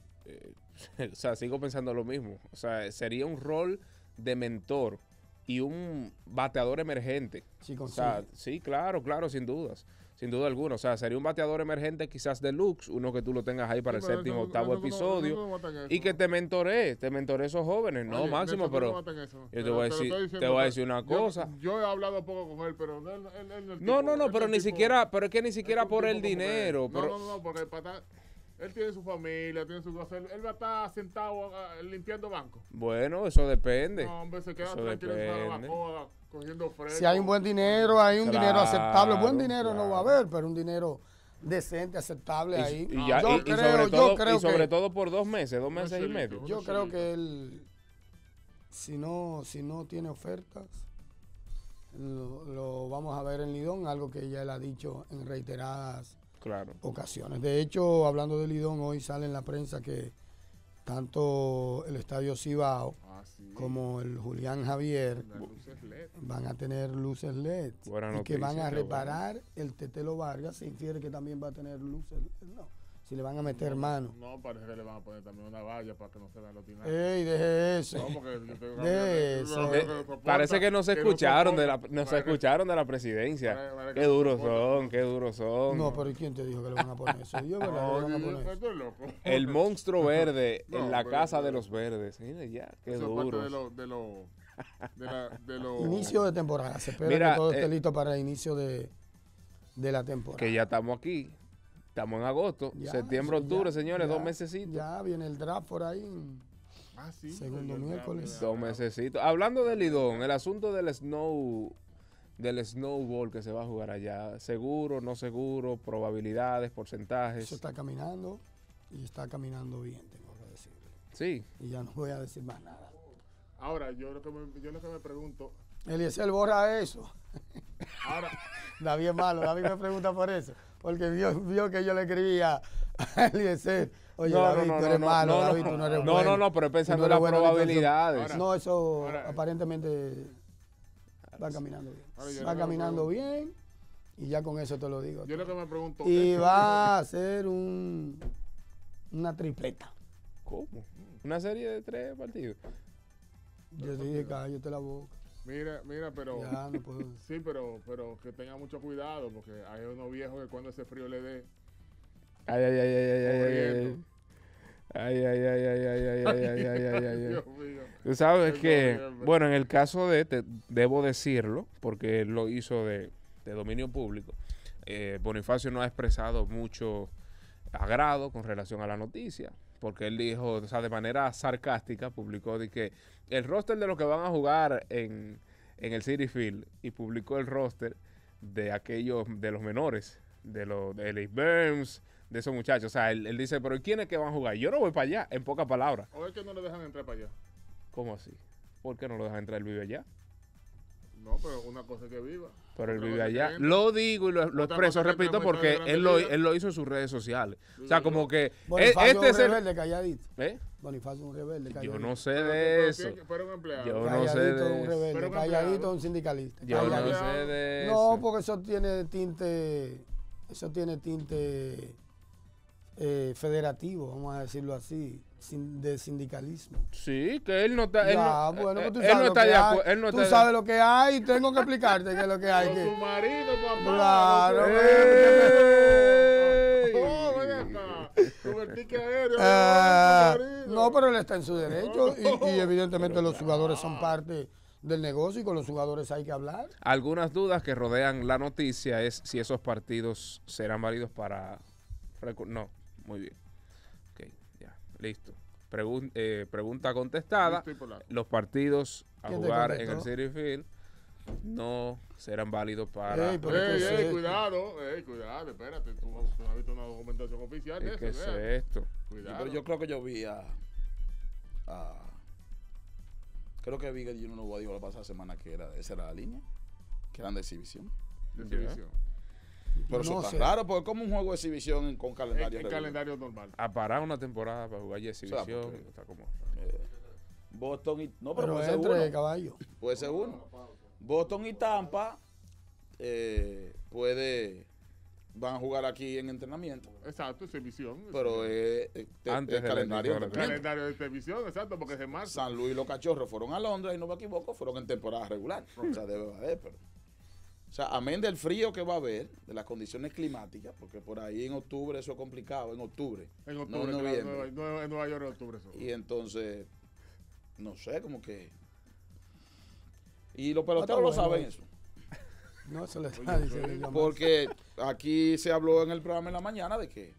o sea, sigo pensando lo mismo. O sea, sería un rol de mentor y un bateador emergente. Sí, O consigue. sea, sí, claro, sin dudas. Sin duda alguna. O sea, sería un bateador emergente quizás deluxe, uno que tú lo tengas ahí para Sí, el pero séptimo, eso- octavo eso no- episodio. eso no va a tener Y eso, que ¿no? te mentoree a esos jóvenes. No, Oye, Máximo, Nelson, pero no va a tener eso. yo te voy a estoy decir, diciendo te voy a que decir una yo- cosa. Yo he hablado poco con él, pero él no es el No, tipo- pero el ni tipo- siquiera, pero es que ni es siquiera un por tipo el como que- dinero. pero- No, porque el patán, él tiene su familia, tiene su cosa. Él va a estar sentado limpiando bancos. Bueno, eso depende. No, hombre, se queda Eso tranquilo en su depende. barbacoa, cogiendo fresco. Si hay un buen dinero, hay un dinero Claro, aceptable. Buen dinero no va a claro. haber, pero un dinero decente, aceptable ahí. Y ya- Yo y creo- sobre yo todo, creo y sobre que- todo por 2 meses, 2 meses y chelito. medio. Yo Uno creo solito. que él, si no tiene ofertas, lo vamos a ver en Lidón, algo que ya él ha dicho en reiteradas Claro. ocasiones. De hecho, hablando de Lidón, hoy sale en la prensa que tanto el Estadio Cibao Ah, sí. como el Julián Javier Las luces LED. van a tener luces LED Buena y que van noticia, a qué reparar el Tetelo Vargas. Se infiere que también va a tener luces LED. No, si le van a meter mano. No, parece que le van a poner también una valla para que no se vean los tinazos. ey, deje eso. No, porque yo tengo De yo eso. creo que soporta, Parece que no se que escucharon soporta. no se Parece que- escucharon de la presidencia. Parece que Qué no duros soporta. son, qué duros son. No, pero ¿y quién te dijo que le van a poner eso? Yo, ¿verdad? No, le van a yo- poner eso. esto es loco. El monstruo verde No, en la pero- casa de los verdes. Mira ya, qué Eso es parte duros. de lo Inicio de temporada. Se espera Mira, que todo esté listo para el inicio de la temporada. Que ya estamos aquí. Estamos en agosto, Ya, septiembre, eso ya, octubre, señores, ya, 2 mesecitos. Ya viene el draft por ahí. Ah, sí. Segundo ya, miércoles. 2 mesecitos. Hablando de Lidón, el asunto del snowball que se va a jugar allá, seguro, no seguro, probabilidades, porcentajes. Eso está caminando y está caminando bien, tengo que decirle. Sí, Y ya no voy a decir más nada. Ahora, yo lo que me pregunto, Eliezer borra eso. ahora, David es malo, David me pregunta por eso. Porque vio que yo le escribía a Eliezer. Oye, David, tú eres malo, David, tú no eres bueno. no, pero Tú pensando no en eres las bueno, entonces- probabilidades. Ahora- No, eso ahora- aparentemente va caminando bien. Ahora yo Va no- caminando bien y ya con eso te lo digo. yo lo que me pregunto, Y ¿este va a ser una tripleta. ¿Cómo? Una serie de 3 partidos. Yo dije, cállate la boca. Mira, pero, Ya no puedo. sí, pero que tenga mucho cuidado, porque hay unos viejos que cuando ese frío le dé, Ay, ay, ay, ay, ay, ay, ay, corriendo. ay, ay, ay, ay, ay, ay, ay, ay, ay, ay, ay. Dios mío. Tú sabes Ay, que, noviembre. bueno, en el caso debo decirlo, porque él lo hizo de dominio público, Bonifacio no ha expresado mucho agrado con relación a la noticia. porque él dijo, o sea, de manera sarcástica, publicó de que el roster de los que van a jugar en el Citi Field, y publicó el roster de aquellos, de los menores, de Ellis Burns, de esos muchachos. O sea, él dice, pero ¿quiénes que van a jugar? Yo no voy para allá, en pocas palabras. ¿O es que no le dejan entrar para allá? ¿Cómo así? ¿Por qué no lo dejan entrar? Él vive allá. No, pero una cosa es que viva. Pero él Otra vive cosa es que allá. entre. Lo digo y lo Otra expreso, cosa es que repito, entre porque muertos de él Grande lo hizo en sus redes sociales. O sea, como que Bonifacio este un es el... rebelde calladito. ¿Eh? Bonifacio un rebelde calladito. Yo no sé de eso. Pero un empleado. Yo no sé Calladito de un eso. rebelde, Pero un calladito empleado. un sindicalista. Yo no Calladito. sé de No, eso. porque eso tiene tinte federativo, vamos a decirlo así, de sindicalismo. Sí, que él no está... Ya, bueno, pues tú él sabes no lo está que de hay. acuerdo. Él no Tú está sabes lo que hay, tengo que explicarte qué es lo que hay. Los que- submarinos, papá. Claro, ¡Ey! Oh, ven acá. Subvertique aéreo. No, pero él está en su derecho y evidentemente los jugadores son parte del negocio y con los jugadores hay que hablar. Algunas dudas que rodean la noticia es si esos partidos serán válidos para... No, muy bien. Ok, ya, listo. Pregunta contestada. Listo y por la- Los partidos a ¿Quién te jugar en el contestó? Citi Field no serán válidos para... Ey, pero ¿qué es esto? cuidado, espérate. Tú no has visto una documentación oficial de ¿Qué eso, es vea. esto? Cuidado. Pero yo creo que yo vi creo que vi que Junior Novoa dijo la pasada semana que esa era la línea, que eran de exhibición. De exhibición. Pero eso No está sé. raro, porque como un juego de exhibición con calendario En regular. calendario normal. A parar una temporada para jugar ya exhibición. porque- Está como... Boston y... No, pero, Pero puede ser entre uno. caballo. Puede ser uno. Boston y Tampa van a jugar aquí en entrenamiento, Exacto, exhibición. pero Antes el del calendario de inicio de la entrenamiento. Calendario de exhibición, exacto, porque es en marzo. San Luis y los Cachorros fueron a Londres, y no me equivoco, fueron en temporada regular. O sea, debe haber, pero... O sea, amén del frío que va a haber, de las condiciones climáticas, porque por ahí en octubre eso es complicado, en octubre. En no octubre, en claro, noviembre. en Nueva York en octubre. Eso. Y entonces, no sé, como que... Y los Está peloteros lo bueno saben eso. eso. No se le está diciendo yo más. Porque aquí se habló en el programa en la mañana de que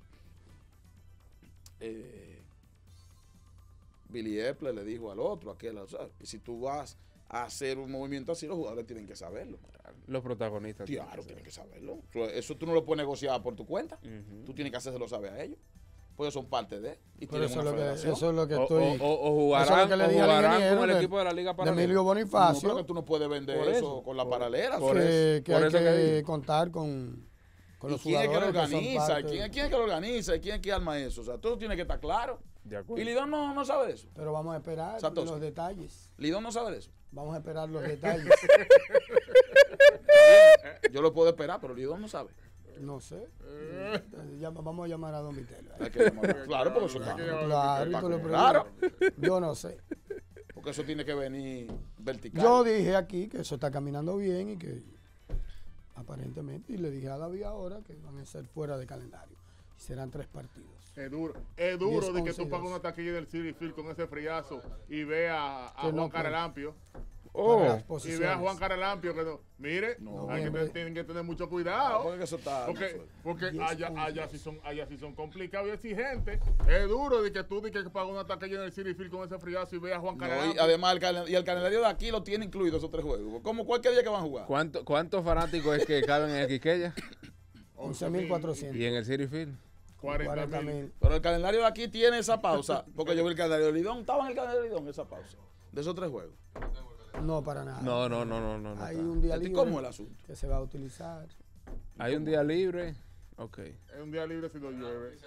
Billy Epler le dijo al otro, aquel, o sea, que si tú vas a hacer un movimiento así, los jugadores tienen que saberlo. Los protagonistas. Claro, tienen que saberlo. Eso tú no lo puedes negociar por tu cuenta. Ujú. Tú tienes que hacérselo saber a ellos. Pues ellos son parte de. Y Pero tienen eso una es lo que, federación. eso es lo que O estoy... o eso es jugarán, lo que le dije al jugarán ingeniero con el de- equipo de la Liga de Paralela. Emilio No, Bonifacio, pero que tú no puedes vender Por eso eso, con la por- paralela. por o sea, que por hay eso que que digo. contar con ¿Y los quién es que lo jugadores son organiza? parte- ¿Quién es que lo organiza? ¿Y quién es que arma eso? O sea, todo tiene que estar claro. De acuerdo. Y Lidón no sabe de eso. Pero vamos a esperar Satoshi. los detalles. Lidón no sabe de eso. Vamos a esperar los detalles. Yo lo puedo esperar, pero Lidón no sabe. No sé. Vamos a llamar a Don Vitello. Hay que llamarlo. Claro, porque eso está Claro, está tú le claro. preguntas. Yo no sé. Porque eso tiene que venir vertical. Yo dije aquí que eso está caminando bien y que aparentemente, y le dije a David ahora que van a ser fuera de calendario. Y serán 3 partidos. Es duro 10, de que 11 y tú pagas 12. una taquilla del City Field con ese friazo y veas a Que no Juan puede. Caralampio. Oh, Para las Y posiciones. veas a Juan Caralampio que no. Mire, No. hay que Noviembre. tienen que tener mucho Ah, cuidado. porque eso está. Porque 10, allá 11. sí son complicados y exigentes. Es duro de que tú de que pagas una taquilla en el City Field con ese friazo y veas a Juan No, y Caralampio. además el calendario de aquí lo tiene incluido esos 3 juegos. Como cualquier día que van a jugar. ¿Cuántos fanáticos es que caben en el Quiqueya 11.400. y en el City Field? 40,000. 40.000. Pero el calendario de aquí tiene esa pausa. Porque yo vi el calendario de Lidón. Estaba en el calendario de Lidón esa pausa. De esos 3 juegos. No, para nada. No. Hay está. un día ¿Y libre cómo es el asunto? que se va a utilizar. Hay un día libre. Ok. Es un día libre si no llueve.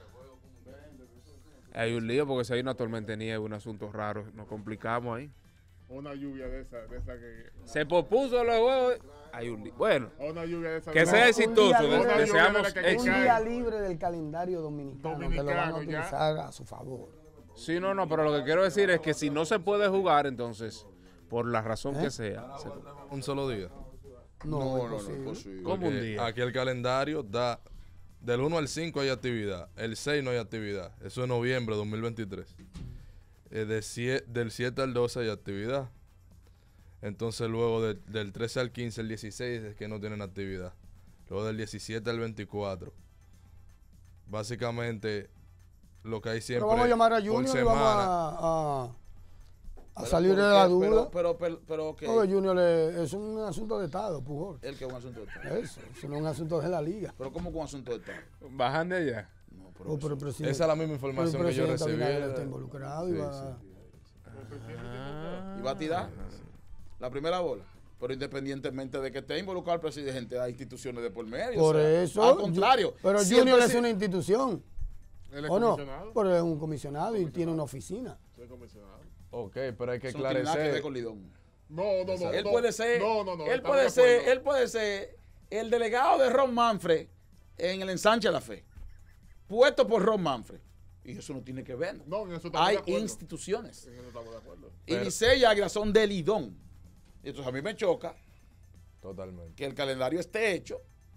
Hay un lío porque si hay una tormenta de nieve, un asunto raro, nos complicamos ahí. Una lluvia de esa que. Se pospuso los juegos. Hay un lío. Bueno, Una lluvia de esa. que de- sea un exitoso. día libre. Deseamos Un Un éxito. día libre del calendario dominicano, que lo van a Dominicano, ya. utilizar a su favor. Sí, no, pero lo que quiero decir es que si no se puede jugar, entonces, por la razón que sea. Un solo día. No, imposible. ¿Cómo un Porque día? aquí el calendario da del 1 al 5 hay actividad, el 6 no hay actividad. Eso es noviembre de 2023. Del 7 al 12 hay actividad. Entonces luego del 13 al 15, el 16 es que no tienen actividad. Luego del 17 al 24. Básicamente lo que hay Pero siempre vamos a llamar a por Junior y semana. vamos a Pero salir de ¿por la qué? duda. Pero que Porque Junior es un asunto de Estado, Pujol. el que es un asunto de Estado. Eso no es un asunto de la liga. Pero ¿cómo que un asunto de Estado? Bajan de allá. No, Oh, pero pero el presidente, Esa es la misma información pero el que yo presidente recibí. Abinader está involucrado y Sí, va. y va a tirar la primera bola. Pero independientemente de que esté involucrado el presidente, hay instituciones de por medio. Por o sea, eso. al contrario. Pero si el Junior es presi- una institución. Él es ¿O no? comisionado. Pero es un comisionado y tiene una oficina. Soy comisionado. Ok, pero hay que Eso no tiene nada que ver esclarecer. con Lidón. No. Él no. puede ser, No. él estamos puede de ser, acuerdo. él puede ser el delegado de Ron Manfred en el ensanche de la fe, puesto por Ron Manfred. Y eso no tiene que ver. No, en eso estamos Hay de acuerdo. instituciones. En eso estamos de acuerdo. Y Licey y Águila son de Lidón. Y entonces a mí me choca Totalmente. que el calendario esté hecho.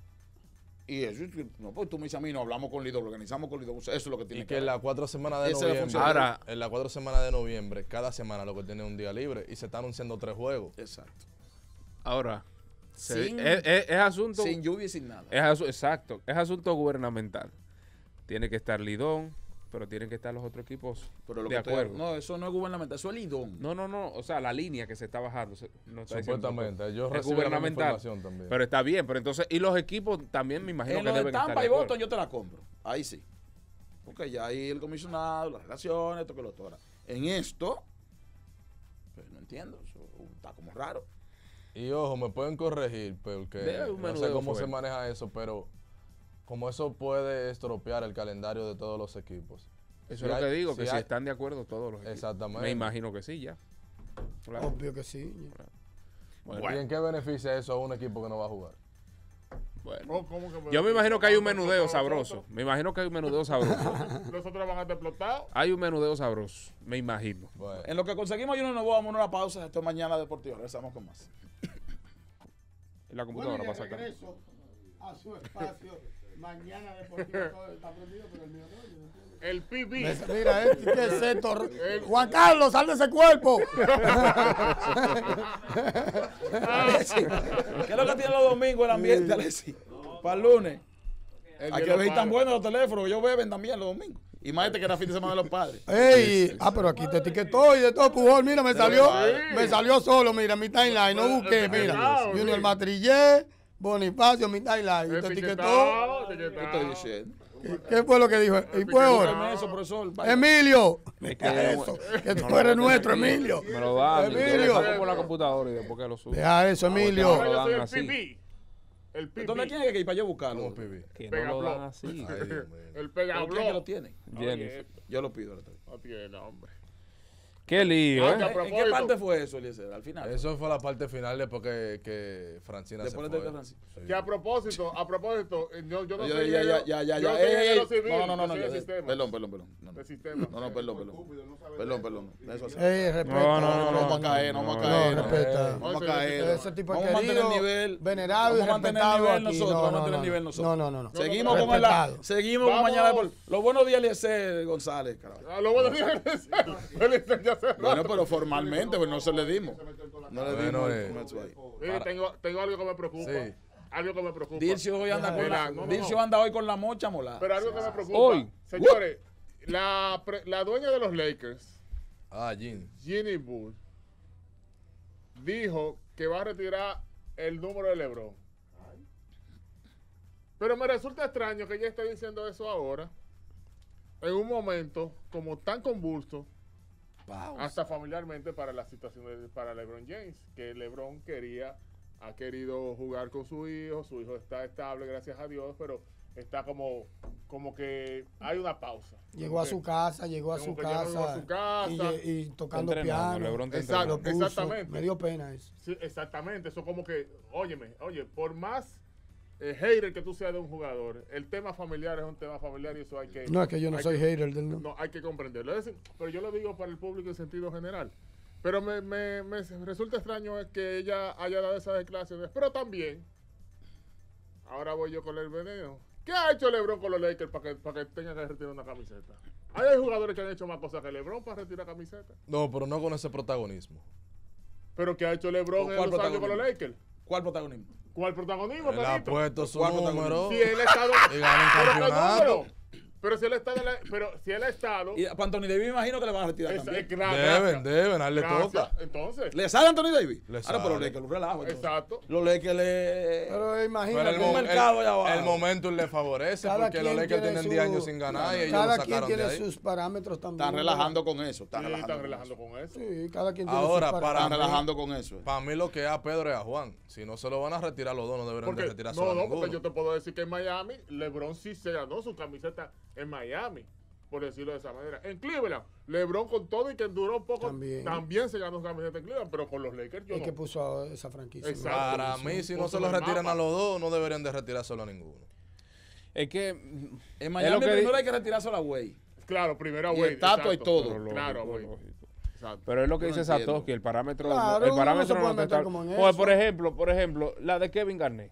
Y eso, no, pues tú me dices a mí, no hablamos con Lidón, lo organizamos con Lidón. Eso es lo que tiene Y que que en ver. las 4 semanas de Esa es la noviembre. función. Ahora, En las 4 semanas de noviembre, cada semana lo que tiene es un día libre y se está anunciando 3 juegos. Exacto. ahora, Sin- es asunto. Sin lluvia y sin nada. Exacto, es asunto gubernamental. Tiene que estar Lidón, pero tienen que estar los otros equipos Pero lo de que estoy- acuerdo. no, eso no es gubernamental, eso es Lidón. No, o sea, la línea que se está bajando. No está diciendo Supuestamente. todo. Yo Es recibí la misma gubernamental. información también. Pero está bien, pero entonces, y los equipos también me imagino En que lo de deben estar Tampa de y acuerdo. Boston yo te la compro. Ahí sí. Porque ya ahí el comisionado, las relaciones, esto que lo otro. Ahora, en esto, pues no entiendo. Eso está como raro. Y ojo, me pueden corregir porque Debe un no sé menudeo cómo fuerte. se maneja eso, pero como eso puede estropear el calendario de todos los equipos. Eso Si es lo hay- que digo, que si hay- están de acuerdo todos los equipos. Exactamente. Me imagino que sí, ya. Claro. Obvio que sí. Bueno, ¿Y en qué beneficia eso a un equipo que no va a jugar? bueno. Oh, ¿cómo que Yo me imagino que hay un Vamos a menudeo explotar sabroso. nosotros? Me imagino que hay un menudeo sabroso. Nosotros van a estar explotados. Hay un menudeo sabroso, me imagino. Bueno, En lo que conseguimos, yo no nos vamos a una pausa. Esto es Mañana Deportiva. Regresamos con más. En la computadora para sacar. a su espacio. Mañana Deportivo todo está prendido, pero el mío no, yo no entiendo. El PB. Mira, ¿qué es esto? Juan Carlos, sal de ese cuerpo. Alexis, ¿qué es lo que tiene los domingos el ambiente, Alexis? Para el lunes. El Hay de que los ver tan padres. buenos los teléfonos. Ellos beben también los domingos. Y más este que era fin de semana de los padres. Ey, pero aquí te etiquetó y de todo, Pujol, mira, me salió solo, mira, mi timeline, no busqué, mira. Etiquetado, Junior sí. Matrillé, Bonifacio, mi timeline, y te etiquetó. Etiquetado, ¿Qué etiquetado. estoy diciendo? ¿Qué fue lo que dijo? Y fue ahora. Búscame eso, profesor. Vaya. Emilio, que deja eso, que tú eres nuestro, Emilio. Me lo dan. Yo Emilio. lo saco por la computadora y después que lo subo. Deja eso, Emilio. Ahora yo soy el así. PB. El PB. ¿Dónde tiene que ir para yo buscarlo? como PB. Que no Pega lo dan blog. así. Ay, Dios mío. El ¿Pero pegablo. quién que lo tiene? Jennifer. Yo lo pido. No tiene, hombre. Qué lío, Ah, ¿eh? A ¿En qué propósito. parte fue eso, Eliezer? Al final. Eso fue la parte final después que Francina Después se de fue. Francina. Sí. Que a propósito, yo no soy Ya. yo soy ingeniero civil, No. yo soy de sistema. Perdón. No. De sistema. No, perdón. Eso así. Respeta. No. No vamos a caer. No, respeta. Vamos a caer. Ese tipo es Vamos a mantener el querido, nivel. venerado y Vamos a mantener el respetado nivel aquí. nosotros. No, Vamos a no, mantener el no. nivel nosotros. No. Seguimos con Respetado. seguimos con Vamos. Mañana Deportiva. Los buenos días, Eliezer González, carajo. A lo bueno dije Feliz ya se Bueno, pero formalmente, pues no se le dimos. No le Bueno, dimos. Mire, tengo algo que me preocupa. Sí. Algo que me preocupa. Dilcio hoy anda con la, No. Dilcio anda hoy con la mocha molada. Pero algo que me preocupa. Hoy. Señores, la dueña de los Lakers, Jean. Ginny Bull, dijo que va a retirar el número de LeBron. Pero me resulta extraño que ella esté diciendo eso ahora, en un momento como tan convulso, hasta familiarmente para la situación para LeBron James, que LeBron ha querido jugar con su hijo está estable, gracias a Dios, pero está como que hay una pausa. Llegó a su casa, Como que ya no llegó a su casa. y tocando Está entrenando, piano. LeBron está Exacto, Lo puso. exactamente. Me dio pena eso. Sí, exactamente, eso como que, oye, por más hater que tú seas de un jugador, el tema familiar es un tema familiar y eso hay que... No, es que yo no hay soy que- hater del No, hay que comprenderlo. Es decir, pero yo lo digo para el público en sentido general. Pero me resulta extraño es que ella haya dado esas declaraciones. Pero también, ahora voy yo con el veneno. ¿Qué ha hecho LeBron con los Lakers para que tenga que retirar una camiseta? Hay jugadores que han hecho más cosas que LeBron para retirar camisetas. No, pero no con ese protagonismo. Pero ¿qué ha hecho LeBron en ¿Cuál los años con los protagonismo? Lakers? ¿Cuál protagonismo? ¿Cuál protagonismo, Él ha Pedrito? puesto su ¿Cuál número Si él ha estado... y gana un ¿Pero qué campeonato. número? Pero si él está pero si él ha estado. Y a Anthony Davis me imagino que le van a retirar también. Deben, a él le toca. Entonces. ¿Le sale a Anthony Davis? Le Ahora, pero los sale. Lakers un relajo. entonces. Exacto. Los Lakers le... Pero Pero imagínate, un mercado allá abajo. el momentum le favorece cada porque los quien Lakers tiene tienen su- 10 años sin ganar y ellos cada lo quien sacaron de tiene ahí. sus parámetros también. Están relajando con eso. Sí, están relajando con eso. Sí, cada quien tiene Ahora, sus para Están parámetros. relajando con eso. Para mí lo que es a Pedro y a Juan. Si no se lo van a retirar los dos, no deberían de Porque, retirar no, solo a no, ninguno. porque yo te puedo decir que en Miami, LeBron sí se ganó su camiseta en Miami, por decirlo de esa manera. En Cleveland, LeBron con todo y que duró un poco, también se ganó su camiseta en Cleveland, pero con los Lakers yo Es no. que puso a esa franquicia. Exacto. Para mí, si no se lo retiran a los dos, no deberían de retirar solo a ninguno. Es que En es Miami lo que primero hay que retirarse a la Way. Claro, primero Y Wade. estatua y exacto. todo. Pero Claro, lógico, Wade. lógico. Exacto. Pero es lo que Yo no dice entiendo. Satoshi, el parámetro, Claro, el uno no parámetro se puede te meter está- como en Oye, eso. por ejemplo, la de Kevin Garnett.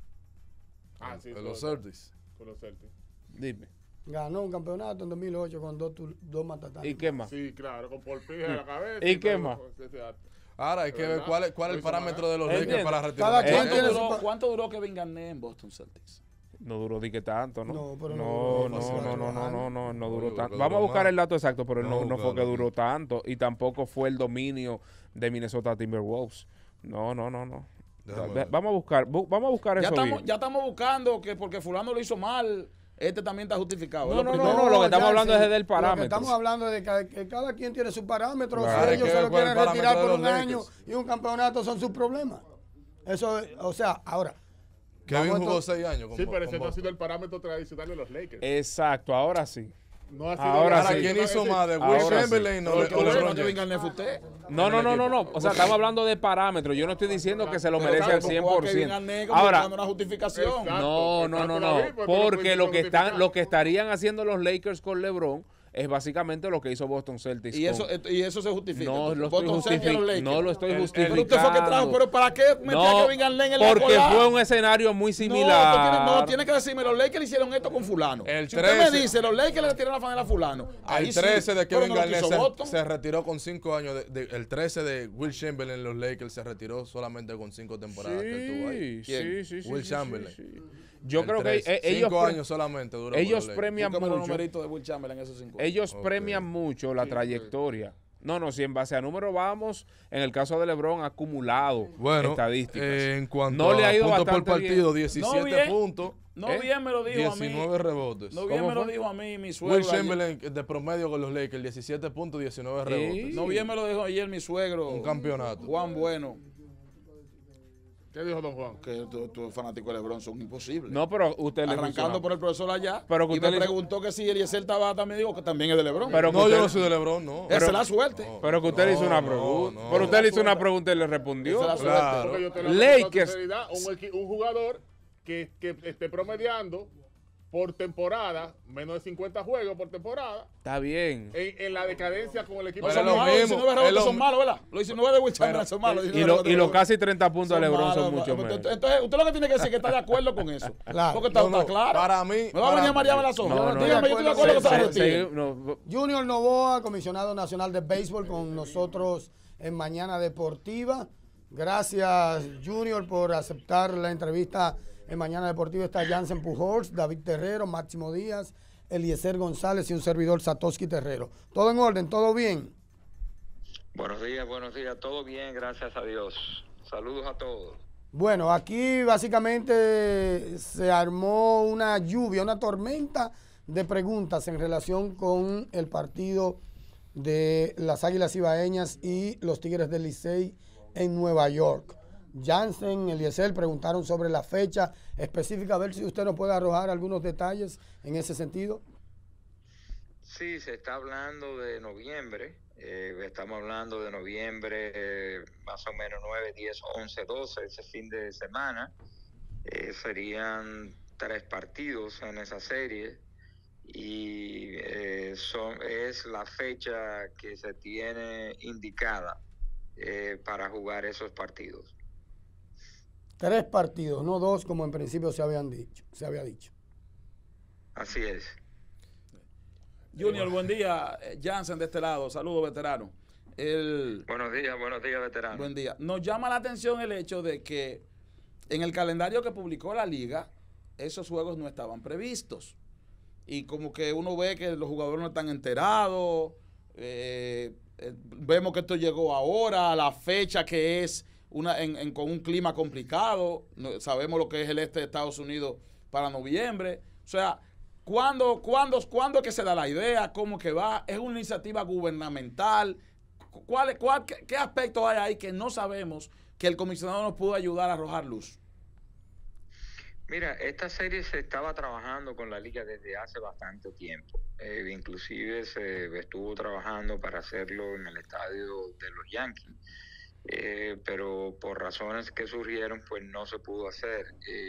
Ah, sí, De con los Celtics. Con los Celtics. Dime. Ganó un campeonato en 2008 con dos matatanes. ¿Y qué más? Sí, claro, con Paul Pierce en la cabeza. ¿Y qué todo. más? Exacto. Ahora hay que ver ¿Verdad? cuál es el Lo hizo parámetro mal. de los Entiendo. Lakers para retirar. Cada a quien Kevin. tiene su ¿Cuánto duró Kevin Garnett en Boston Celtics? No duró di que tanto, ¿no? No, pero no, no no, duró no, no, tanto. no duró Yo creo tanto. que Vamos a duró buscar más. el dato exacto, pero Vamos a no fue que buscarlo duró aquí. tanto y tampoco fue el dominio de Minnesota Timberwolves. No. Déjame ver. Vamos a buscar Ya eso estamos, bien. ya estamos buscando que porque fulano lo hizo mal, este también está justificado. Es No, lo no, primero. no, lo que estamos ya, hablando sí. es del Lo que parámetro. estamos hablando es de que cada quien tiene sus parámetros. Claro. Si ellos Hay que se ver lo cuál es quieren el retirar parámetro por de un los año Lakers. y un campeonato son sus problemas. Eso, o sea, ahora. Kevin vamos jugó entonces- 6 años con Sí, pero ese con no ha Boston. sido el parámetro tradicional de los Lakers. Exacto, ahora sí. No ha sido Ahora Ahora, sí. ¿quién hizo más de Will Ahora sí. Chamberlain o Pero de yo o creo LeBron que Kevin James? Garnett fue usted. No. O sea, estamos hablando de parámetros. Yo no estoy diciendo que se lo Pero merece al tampoco Kevin 100%. Garnett como Ahora, buscando una justificación. Exacto. no. Exacto, David, pues, tú lo Porque pudiste lo que justificar. lo que estarían haciendo los Lakers con LeBron es básicamente lo que hizo Boston Celtics. Y con- eso se justifica. no Entonces, lo estoy Boston Celtics y los justificando. Lakers. No lo estoy El- justificando. Pero usted fue que trajo, pero ¿para qué metió a Kevin Garnett en la porque colada? fue un escenario muy No, similar. tiene que decirme, los Lakers hicieron esto con fulano. El Si usted me 13 dice, los Lakers le tiraron la fanela a fulano. Ahí El sí, 13 de pero Kevin no lo Garnett quiso Boston. se retiró con 5 años. El 13 de Will Chamberlain en los Lakers se retiró solamente con 5 temporadas que él tuvo ahí. ¿Quién? Sí. Will Chamberlain. sí. Yo El creo 13. que ellos 5 años solamente duró. ellos con los Lakers. premian Búscame los mucho. numeritos de Will Chamberlain en esos 5 años. Ellos Ok. premian mucho la trayectoria. No, si en base a números vamos, en el caso de LeBron ha acumulado Bueno, estadísticas. en cuanto No le ha a ido puntos por bastante bien. partido, 17 No bien. puntos, No ¿Eh? bien me lo dijo a mí. 19 rebotes. No bien ¿Cómo me lo fue? dijo a mí mi suegro. Will ayer. Chamberlain de promedio con los Lakers, 17 puntos, 19 rebotes. No bien me lo dijo ayer mi suegro. Un campeonato. Juan Bueno. ¿Qué dijo don Juan? Que tú fanático de LeBron son imposibles. No, pero usted le Arrancando por el profesor allá. Pero que y usted me le hizo- preguntó que si Eliezer Tabata me dijo que también es de LeBron. Pero que No, usted- yo no soy de LeBron, no. Esa es la suerte. Pero que usted le hizo una No, pregunta. no. Pero usted le hizo una Suerte. pregunta y le respondió. Esa es la suerte. Claro. Porque yo te lo Lakers. digo con sinceridad, un jugador que esté promediando por temporada, menos de 50 juegos por temporada, Está bien. en la decadencia con el equipo. Pero Son es lo malos, mismo, 19 es rebotes lo son mi- malos, ¿verdad? Los 19 de Will Chamberlain son malos. Y los casi 30 puntos de LeBron son mucho menos. Entonces, usted lo que tiene que decir es que está de acuerdo con eso. Claro. Porque está, No, no, está claro. para mí- Me va a venir a marearme las No, hojas. no, Dígame, yo estoy de acuerdo que se retire. no, Junior Novoa, comisionado nacional de béisbol, con nosotros en Mañana Deportiva. Gracias, Junior, por aceptar la entrevista en Mañana Deportiva. Está Jansen Pujols, David Terrero, Máximo Díaz, Eliezer González y un servidor, Satoshi Terrero. ¿Todo en orden? ¿Todo bien? Buenos días, todo bien, gracias a Dios. Saludos a todos. Bueno, aquí básicamente se armó una lluvia, una tormenta de preguntas en relación con el partido de las Águilas Ibaeñas y los Tigres del Licey en Nueva York. Jansen, Eliezer preguntaron sobre la fecha específica, a ver si usted nos puede arrojar algunos detalles en ese sentido. Sí, se está hablando de noviembre, estamos hablando de noviembre, más o menos 9, 10, 11, 12, ese fin de semana. Serían 3 partidos en esa serie y es la fecha que se tiene indicada para jugar esos partidos. 3 partidos, no 2 como en principio se había dicho. Así es. Junior, buen día. Jansen de este lado. Saludos, veterano. Buenos días, veterano. Buen día. Nos llama la atención el hecho de que en el calendario que publicó la liga, esos juegos no estaban previstos. y como que uno ve que los jugadores no están enterados. Vemos que esto llegó ahora, a la fecha que es con un clima complicado. Sabemos lo que es el este de Estados Unidos para noviembre. O sea, ¿cuándo es que se da la idea? ¿Cómo que va? ¿Es una iniciativa gubernamental? ¿Qué aspectos hay ahí que no sabemos que el comisionado nos pudo ayudar a arrojar luz? Mira, esta serie se estaba trabajando con la liga desde hace bastante tiempo. Inclusive se estuvo trabajando para hacerlo en el estadio de los Yankees. Pero por razones que surgieron, pues no se pudo hacer.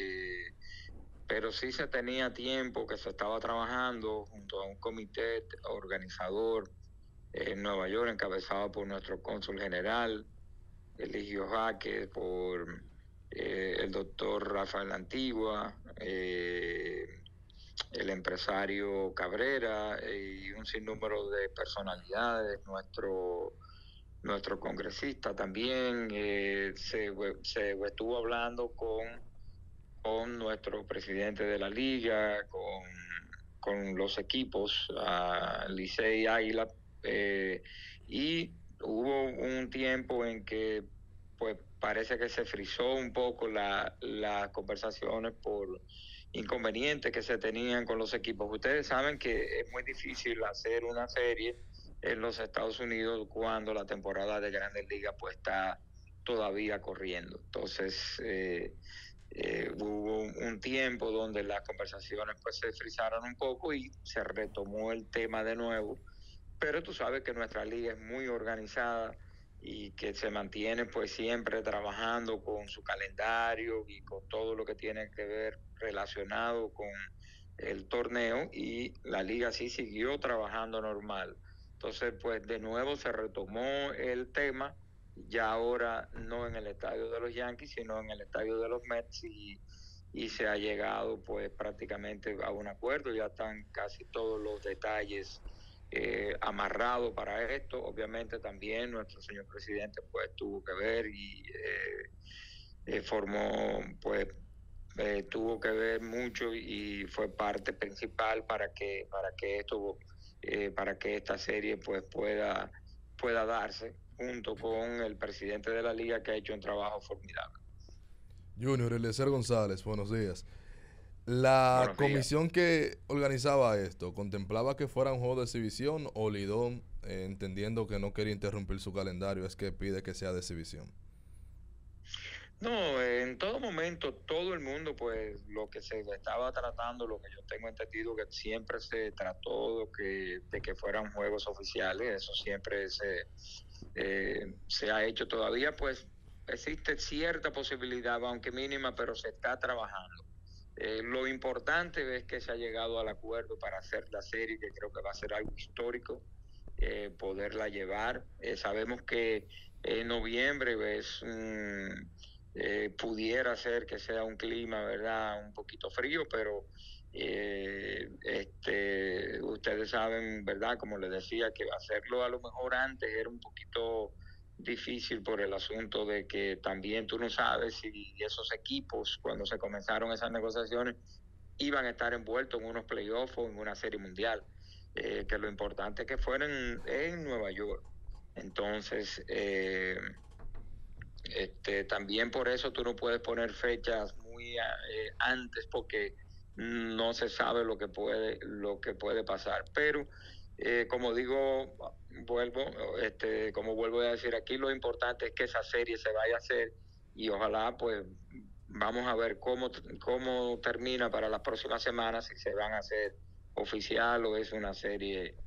Pero sí se tenía tiempo que se estaba trabajando junto a un comité organizador en Nueva York, encabezado por nuestro cónsul general, Eligio Jaque, por el doctor Rafael Antigua, el empresario Cabrera y un sinnúmero de personalidades, nuestro congresista también. Se estuvo hablando con nuestro presidente de la liga, con los equipos, Licey y Águila, y hubo un tiempo en que pues parece que se frizó un poco las conversaciones por inconvenientes que se tenían con los equipos. Ustedes saben que es muy difícil hacer una serie en los Estados Unidos cuando la temporada de Grandes Ligas pues está todavía corriendo. Entonces hubo un tiempo donde las conversaciones pues se frizaron un poco y se retomó el tema de nuevo, pero tú sabes que nuestra liga es muy organizada y que se mantiene pues siempre trabajando con su calendario y con todo lo que tiene que ver relacionado con el torneo, y la liga sí siguió trabajando normal. Entonces pues de nuevo se retomó el tema, ya ahora no en el estadio de los Yankees, sino en el estadio de los Mets, y se ha llegado pues prácticamente a un acuerdo. Ya están casi todos los detalles amarrados para esto. Obviamente también nuestro señor presidente pues tuvo que ver y tuvo que ver mucho y fue parte principal para que esta serie pues pueda darse, junto con el presidente de la liga, que ha hecho un trabajo formidable. Junior Eliezer González, buenos días. La comisión que organizaba esto, ¿contemplaba que fuera un juego de exhibición o Lidón, entendiendo que no quería interrumpir su calendario, es que pide que sea de exhibición? No, en todo momento, todo el mundo, pues lo que se estaba tratando, lo que yo tengo entendido, que siempre se trató de que fueran juegos oficiales. Eso siempre se ha hecho. Todavía pues existe cierta posibilidad, aunque mínima, pero se está trabajando. Lo importante es que se ha llegado al acuerdo para hacer la serie, que creo que va a ser algo histórico, poderla llevar. Sabemos que en noviembre pudiera ser que sea un clima, ¿verdad?, un poquito frío, pero ustedes saben, ¿verdad?, como les decía, que hacerlo a lo mejor antes era un poquito difícil por el asunto de que también tú no sabes si esos equipos, cuando se comenzaron esas negociaciones, iban a estar envueltos en unos playoffs o en una serie mundial, que lo importante es que fueran en Nueva York. Entonces también por eso tú no puedes poner fechas muy antes, porque no se sabe lo que puede pasar. Pero como vuelvo a decir aquí, lo importante es que esa serie se vaya a hacer, y ojalá pues vamos a ver cómo termina para las próximas semanas, si se van a hacer oficial o es una serie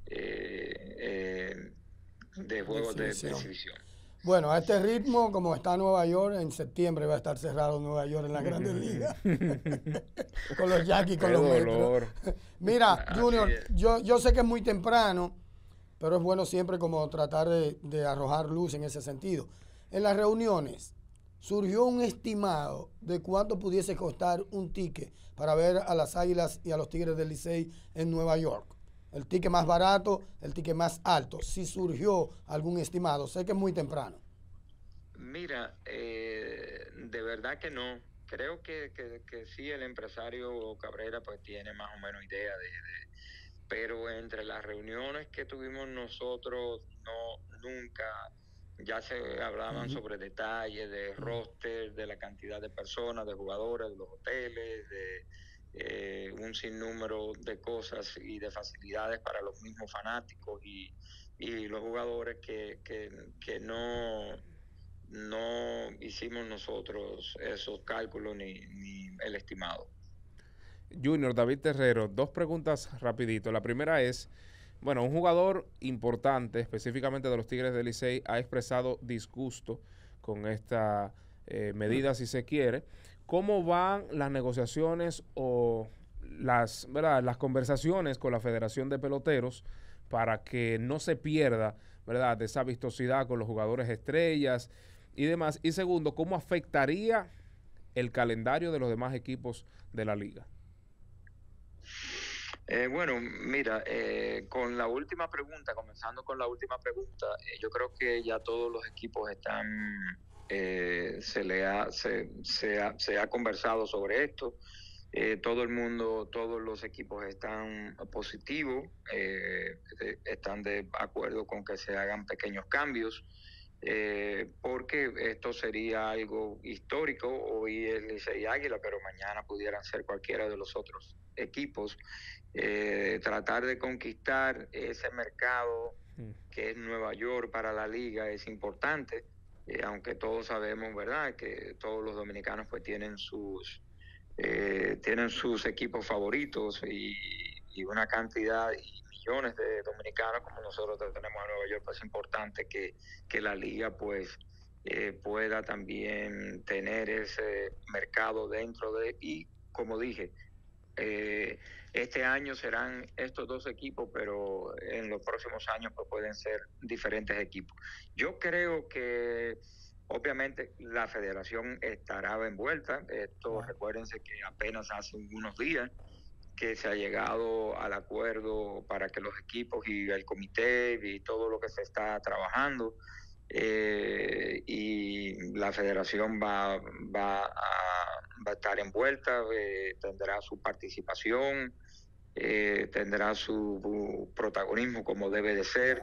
de juegos de exhibición. Bueno, a este ritmo, como está Nueva York, en septiembre va a estar cerrado Nueva York en las Grandes Ligas. Con los Yankees, con los Mets. Mira, Junior, yo sé que es muy temprano, pero es bueno siempre como tratar de arrojar luz en ese sentido. En las reuniones, surgió un estimado de cuánto pudiese costar un ticket para ver a las Águilas y a los Tigres del Licey en Nueva York. El ticket más barato, el ticket más alto. Si surgió algún estimado, sé que es muy temprano. Mira, de verdad que no, creo que sí, el empresario Cabrera pues tiene más o menos idea pero entre las reuniones que tuvimos nosotros, nunca, ya se hablaban sobre detalles de roster, de la cantidad de personas, de jugadores, de los hoteles, de un sinnúmero de cosas y de facilidades para los mismos fanáticos y los jugadores que no hicimos nosotros esos cálculos ni el estimado. Junior, David Terrero, dos preguntas rapidito. La primera es, bueno, un jugador importante, específicamente de los Tigres del Licey, ha expresado disgusto con esta medida, si se quiere. ¿Cómo van las negociaciones o las conversaciones con la Federación de Peloteros para que no se pierda, ¿verdad?, esa vistosidad con los jugadores estrellas y demás? Y segundo, ¿cómo afectaría el calendario de los demás equipos de la liga? Bueno, mira, con la última pregunta, comenzando con la última pregunta, yo creo que ya todos los equipos están, se ha conversado sobre esto. Todo el mundo, todos los equipos están positivos, están de acuerdo con que se hagan pequeños cambios, porque esto sería algo histórico. Hoy el Licey Águila, pero mañana pudieran ser cualquiera de los otros equipos. Tratar de conquistar ese mercado que es Nueva York para la liga es importante, aunque todos sabemos, ¿verdad?, que todos los dominicanos pues tienen sus equipos favoritos y una cantidad y millones de dominicanos como nosotros tenemos en Nueva York, pues es importante que la liga pues pueda también tener ese mercado dentro de, y como dije, este año serán estos dos equipos, pero en los próximos años pues pueden ser diferentes equipos. Yo creo que obviamente la federación estará envuelta. Esto, recuérdense que apenas hace unos días que se ha llegado al acuerdo para que los equipos y el comité y todo lo que se está trabajando, y la federación va a estar envuelta, tendrá su participación, tendrá su protagonismo como debe de ser,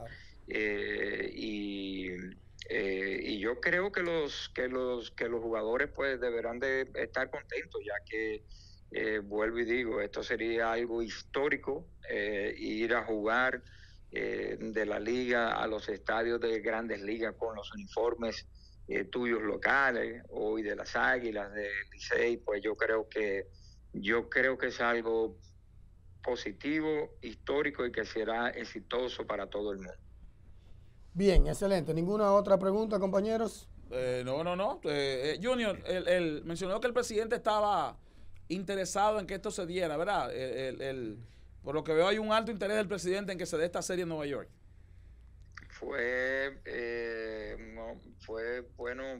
y yo creo que los jugadores pues deberán de estar contentos, ya que vuelvo y digo, esto sería algo histórico, ir a jugar de la liga a los estadios de Grandes Ligas con los uniformes tuyos locales, hoy de las Águilas, del Licey. Pues yo creo que es algo positivo, histórico y que será exitoso para todo el mundo. Bien, excelente. ¿Ninguna otra pregunta, compañeros? No. Junior, él mencionó que el presidente estaba interesado en que esto se diera, ¿verdad? Por lo que veo hay un alto interés del presidente en que se dé esta serie en Nueva York. Fue bueno,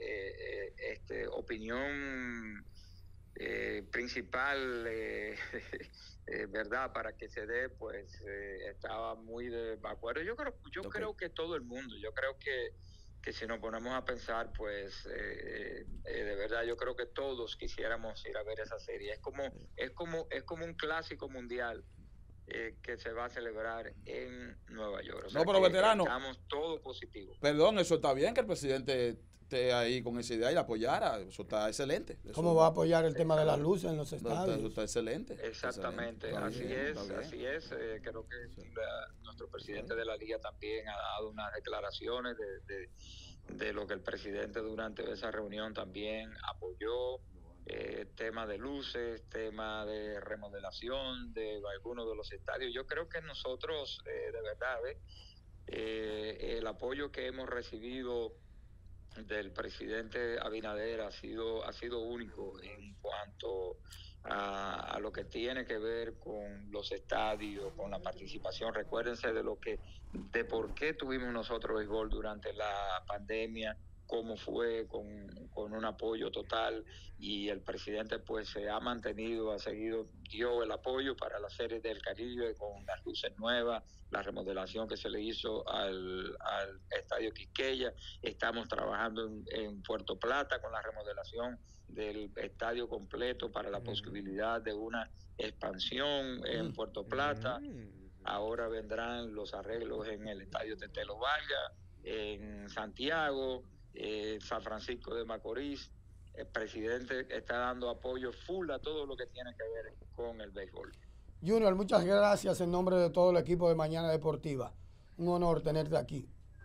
opinión principal, verdad, para que se dé, pues estaba muy de acuerdo. Yo creo que todo el mundo, yo creo que si nos ponemos a pensar, pues de verdad yo creo que todos quisiéramos ir a ver esa serie. Es como un clásico mundial que se va a celebrar en Nueva York. O sea, no, pero veterano, estamos todos positivos. Perdón, eso está bien que el presidente esté ahí con esa idea y la apoyara. Eso está excelente. ¿Cómo va a apoyar el tema de las luces en los estadios? Eso está excelente. Exactamente, excelente. Así es. Creo que nuestro presidente de la liga también ha dado unas declaraciones de lo que el presidente durante esa reunión también apoyó. Tema de luces, tema de remodelación de algunos de los estadios. Yo creo que nosotros, de verdad, el apoyo que hemos recibido del presidente Abinader ha sido único en cuanto a lo que tiene que ver con los estadios, con la participación. Recuérdense de por qué tuvimos nosotros béisbol durante la pandemia, cómo fue con un apoyo total, y el presidente pues se ha mantenido, dio el apoyo para la Serie del Caribe con las luces nuevas, la remodelación que se le hizo al Estadio Quisqueya. Estamos trabajando en Puerto Plata con la remodelación del estadio completo para la posibilidad de una expansión en Puerto Plata. Ahora vendrán los arreglos en el estadio Tetelo Vargas, en Santiago, San Francisco de Macorís. El presidente está dando apoyo full a todo lo que tiene que ver con el béisbol. Junior, muchas gracias en nombre de todo el equipo de Mañana Deportiva. Un honor tenerte aquí.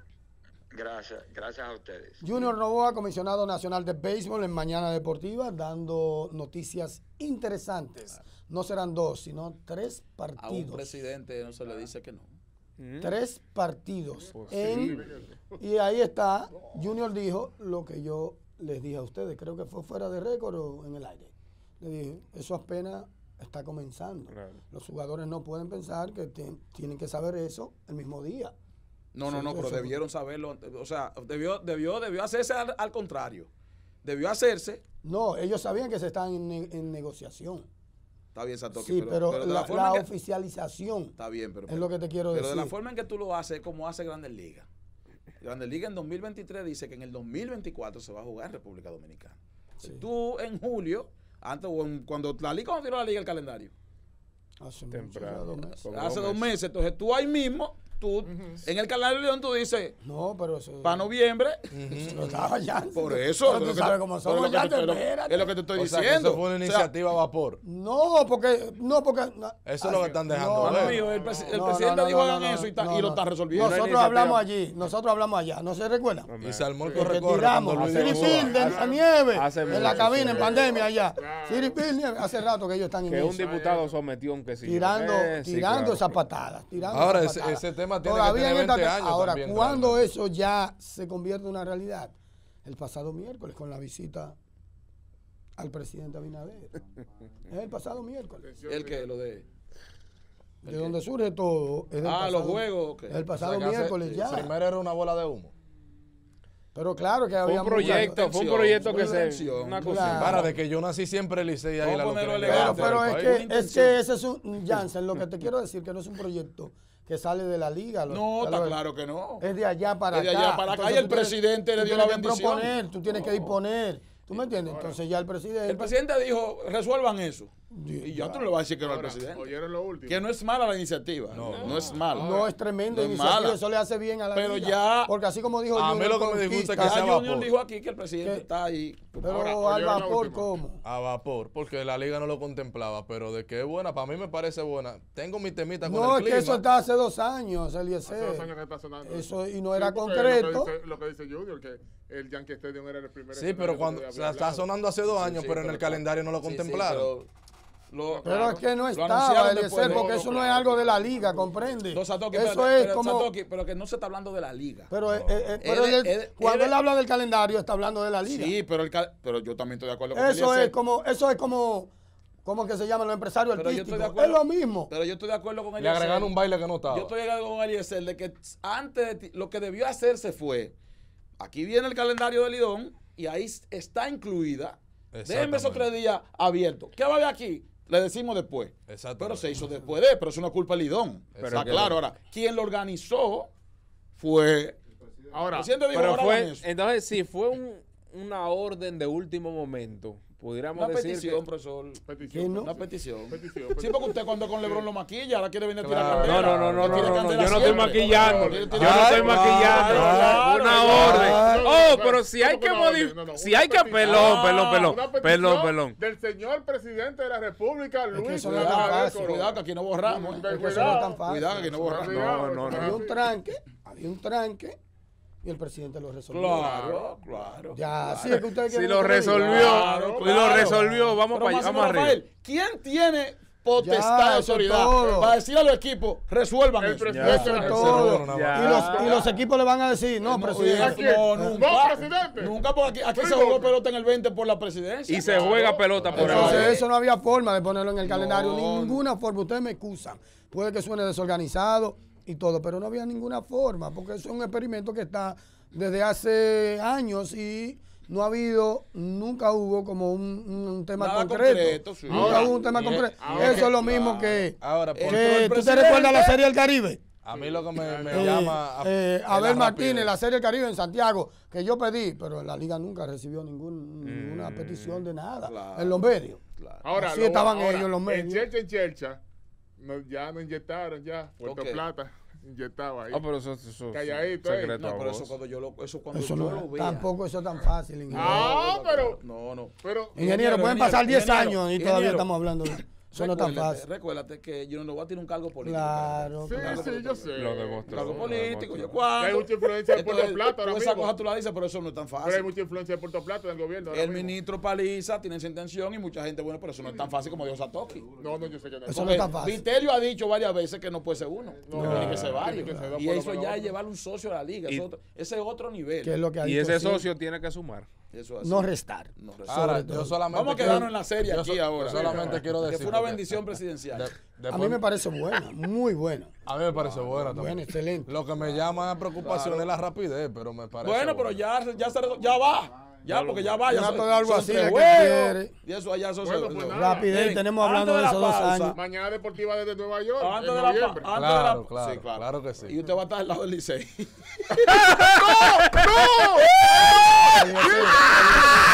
Gracias a ustedes. Junior Novoa, comisionado nacional de béisbol en Mañana Deportiva, dando noticias interesantes. No serán 2, sino 3 partidos. A un presidente no se le dice que no. 3 partidos. Pues Y ahí está, Junior dijo lo que yo les dije a ustedes, creo que fue fuera de récord o en el aire. Le dije, eso apenas está comenzando. Claro. Los jugadores no pueden pensar que tienen que saber eso el mismo día. No, Sí, pero eso. debieron saberlo. O sea, debió hacerse al contrario. Debió hacerse. No, ellos sabían que se estaban en negociación. Está bien, Satoshi, Sí, pero de la forma que, oficialización está bien, pero es lo que te quiero pero decir. de la forma en que tú lo haces, como hace Grandes Ligas. Grandes Ligas en 2023 dice que en el 2024 se va a jugar en República Dominicana. Sí. Tú en julio, cuando la liga, cuando tiró la liga el calendario, Hace Temprano. mucho, hace 2 meses. Como hace 2 2 meses, entonces tú ahí mismo, en el calendario de León tú dices, No, pero eso para noviembre, lo estaba ya. por eso. Pero tú sabes cómo somos, ya te espérate. Es lo que te estoy O sea, que diciendo. eso fue una O sea, iniciativa a vapor. No, porque no. Eso es lo que están dejando No, ver. Mano mío, el No, presidente no, dijo no, hagan no, eso y no, lo no. está resolviendo. No hay Nosotros hablamos iniciativa. allí, nosotros hablamos allá, ¿no se recuerda? Hombre. Y se armó el Que corre-corre tiramos cuando a Luis Siri Díaz Field Boba. de la nieve, hace en la mucho, cabina, en sí. pandemia allá. Siri Field, nieve, hace rato que ellos están en Que un eso. diputado sometió un quesillo. Tirando Sí, claro. esas patadas. Ahora, esas patadas. ese tema tiene Todavía que en tener esta 20 años Ahora, también, ¿cuándo realmente. eso ya se convierte en una realidad? El pasado miércoles con la visita al presidente Abinader. Es el pasado miércoles. El que lo de. De donde surge todo. Es del Ah, pasado, los juegos. ok. El pasado O sea, que miércoles ya. Primero era una bola de humo. Pero claro que Fue había un proyecto, muchas- que una se... intención. Una Claro. cosa. Para de que yo nací siempre Licey y Vamos Águila a lo ponerlo quieren elegante. levantar Pero del es país. que, Una intención. ese es un Jansen, lo que te quiero decir que no es un proyecto que sale de la liga. No, está claro que no. Es de allá para Es de acá. allá para acá, Entonces y el tú tienes- presidente le tú dio tienes la que bendición. proponer, tú tienes que disponer. ¿Tú me entiendes? Entonces ya el presidente... El presidente dijo, resuelvan eso. Y ya tú no le vas a decir que no al Ahora, presidente. oyeron lo último. Que no es mala la iniciativa. No es mala. No es tremenda No es iniciativa, mala. eso le hace bien a la Pero liga. ya- Porque así como dijo A mí Junior lo que me disgusta es que Conquista, sea Ya Junior vapor. dijo aquí que el presidente Que- está ahí. pero Ahora, al oyeron la vapor, última. ¿cómo? A vapor, porque la liga no lo contemplaba, pero de que es buena, para mí me parece buena. Tengo mi temita con No, el es que clima. eso está hace 2 años, Hace 2 Eliezer. años que está sonando. Eso, y no era porque concreto. Lo que dice Junior, que el Yankee Stadium era el primer. Sí, pero cuando o sea, está sonando hace 2 años, Sí, pero en el calendario no lo sí, sí, contemplaron. Pero es que no Lo estaba, anunciaron Eliezer, después de- porque eso no es algo de la liga, ¿comprende? No, Satoki, Eso espérate, es pero, como... Satoki, pero que no se está hablando de la liga. Pero, Él- cuando él- él habla del calendario, está hablando de la liga. Sí, pero yo también estoy de acuerdo con Eso Eliezer. es como ¿cómo que se llaman los empresarios Pero yo estoy de artísticos? acuerdo. Es lo mismo. Pero yo estoy de acuerdo con Le Eliezer. agregaron un baile que no estaba. Yo estoy de acuerdo con Eliezer de que antes de lo que debió hacerse fue, aquí viene el calendario de Lidón y ahí está incluida. Déjenme esos 3 días abiertos. ¿Qué va a haber aquí? Le decimos después. Exactamente. Pero se hizo después de, pero es una culpa de Lidón. Pero Está que- claro. Ahora, quien lo organizó fue... Ahora, El presidente dijo, Pero ahora hagan fue, eso. entonces, si fue una orden de último momento, pudiéramos Una decir petición, que... profesor. ¿Qué petición. no? Una petición. Petición, Sí, porque usted cuando con Lebron lo maquilla, ahora quiere venir a tirar Claro. candela. No, Quiere yo candela no estoy siempre. maquillando. Yo Quiere no tirar- estoy Ay, maquillando. claro, Una claro. orden. Oh, pero si hay que una orden, no, si hay que... una petición. Una petición Perdón. del señor presidente de la República, Luis eso no es Abinader tan fácil. Corona. Cuidado que aquí no borramos. Es que eso no es tan fácil. Cuidado que aquí no borramos. No. Había un tranque y el presidente lo resolvió. Claro. Ya, así es que usted Si quiere lo que le diga. resolvió, Claro, si claro. lo resolvió, vamos Pero para allá, Máximo vamos arriba. Rafael, ¿quién tiene potestad Ya, de eso es autoridad todo. para decir a los equipos, resuelvan El eso? presidente Eso de es la todo. República. Ya. Y los equipos le van a decir, no, presidente. quién? No, ¿Vos, nunca. presidente? Nunca, porque aquí se Primo. jugó pelota en el 20 por la presidencia. Y se juega pelota por Entonces ahí. eso no había forma de ponerlo en el calendario, No. ninguna forma. Ustedes me excusan. Puede que suene desorganizado, y todo, pero no había ninguna forma, porque eso es un experimento que está desde hace años y no ha habido, nunca hubo como un tema Nada concreto. sí. Nunca hubo un tema concreto. Eso es lo mismo que Ahora, por ¿tú te recuerdas la Serie del Caribe? a mí lo que me llama... Abel Martínez, la Serie del Caribe en Santiago, que yo pedí, pero la liga nunca recibió ninguna petición de nada Claro. en los medios. Claro. Ahora, Así estaban ellos en los medios. En Chelcha, ya nos inyectaron ya. Puerto Ok. Plata, inyectado ahí. Ah, pero eso Calladito, secreto ¿eh? a No, pero eso voz. cuando yo Eso lo no, vea. tampoco eso es tan fácil, ingeniero. Ah, pero, No. pero, Ingeniero, pueden ingeniero, pasar 10 ingeniero, años y todavía ingeniero. estamos hablando de eso. Eso no es tan fácil. Recuérdate que yo no voy a tener un cargo político. Claro. sí, claro. sí, yo sé. Lo demostró. Cargo lo político, demostró. yo cuando. Hay mucha influencia de Puerto Plata ahora Esa mismo. cosa tú la dices, pero eso no es tan Pero hay fácil. mucha influencia de Puerto Plata del gobierno. ahora El mismo. ministro Paliza tiene esa intención y mucha gente, bueno, pero eso no es tan fácil como dijo Satoshi. No, yo sé que no. Eso no es tan fácil. Vitelio ha dicho varias veces que no puede ser uno, No, tiene que ser varios. tiene que ser dos, Y por lo eso menos ya es otro. llevar un socio a la liga, Y- ese es otro nivel. Que es lo que ha Y dicho ese siempre. socio tiene que sumar. Eso así. No restar. No, Ahora, sobre todo. yo solamente Vamos a quiero- quedarnos en la serie yo aquí so- ahora. yo solamente quiero Que decir... fue una porque bendición presidencial. A después- mí me parece buena, muy buena. A mí me parece buena también. Buena, excelente. Lo que me llama a preocupación es la rapidez, pero me parece Bueno, pero buena. ya va. Ya, porque ya va. Ya todo algo son así, 3 el que juegos. quiere. Y eso allá, eso Bueno, se... pues no. nada. Rapidez, Miren, tenemos hablando antes de la esos 2 pausa, años. Mañana deportiva desde Nueva York. Antes en de la noviembre. antes Claro, de claro, sí, claro que sí. Y usted va a estar al lado del Licey. Adiós,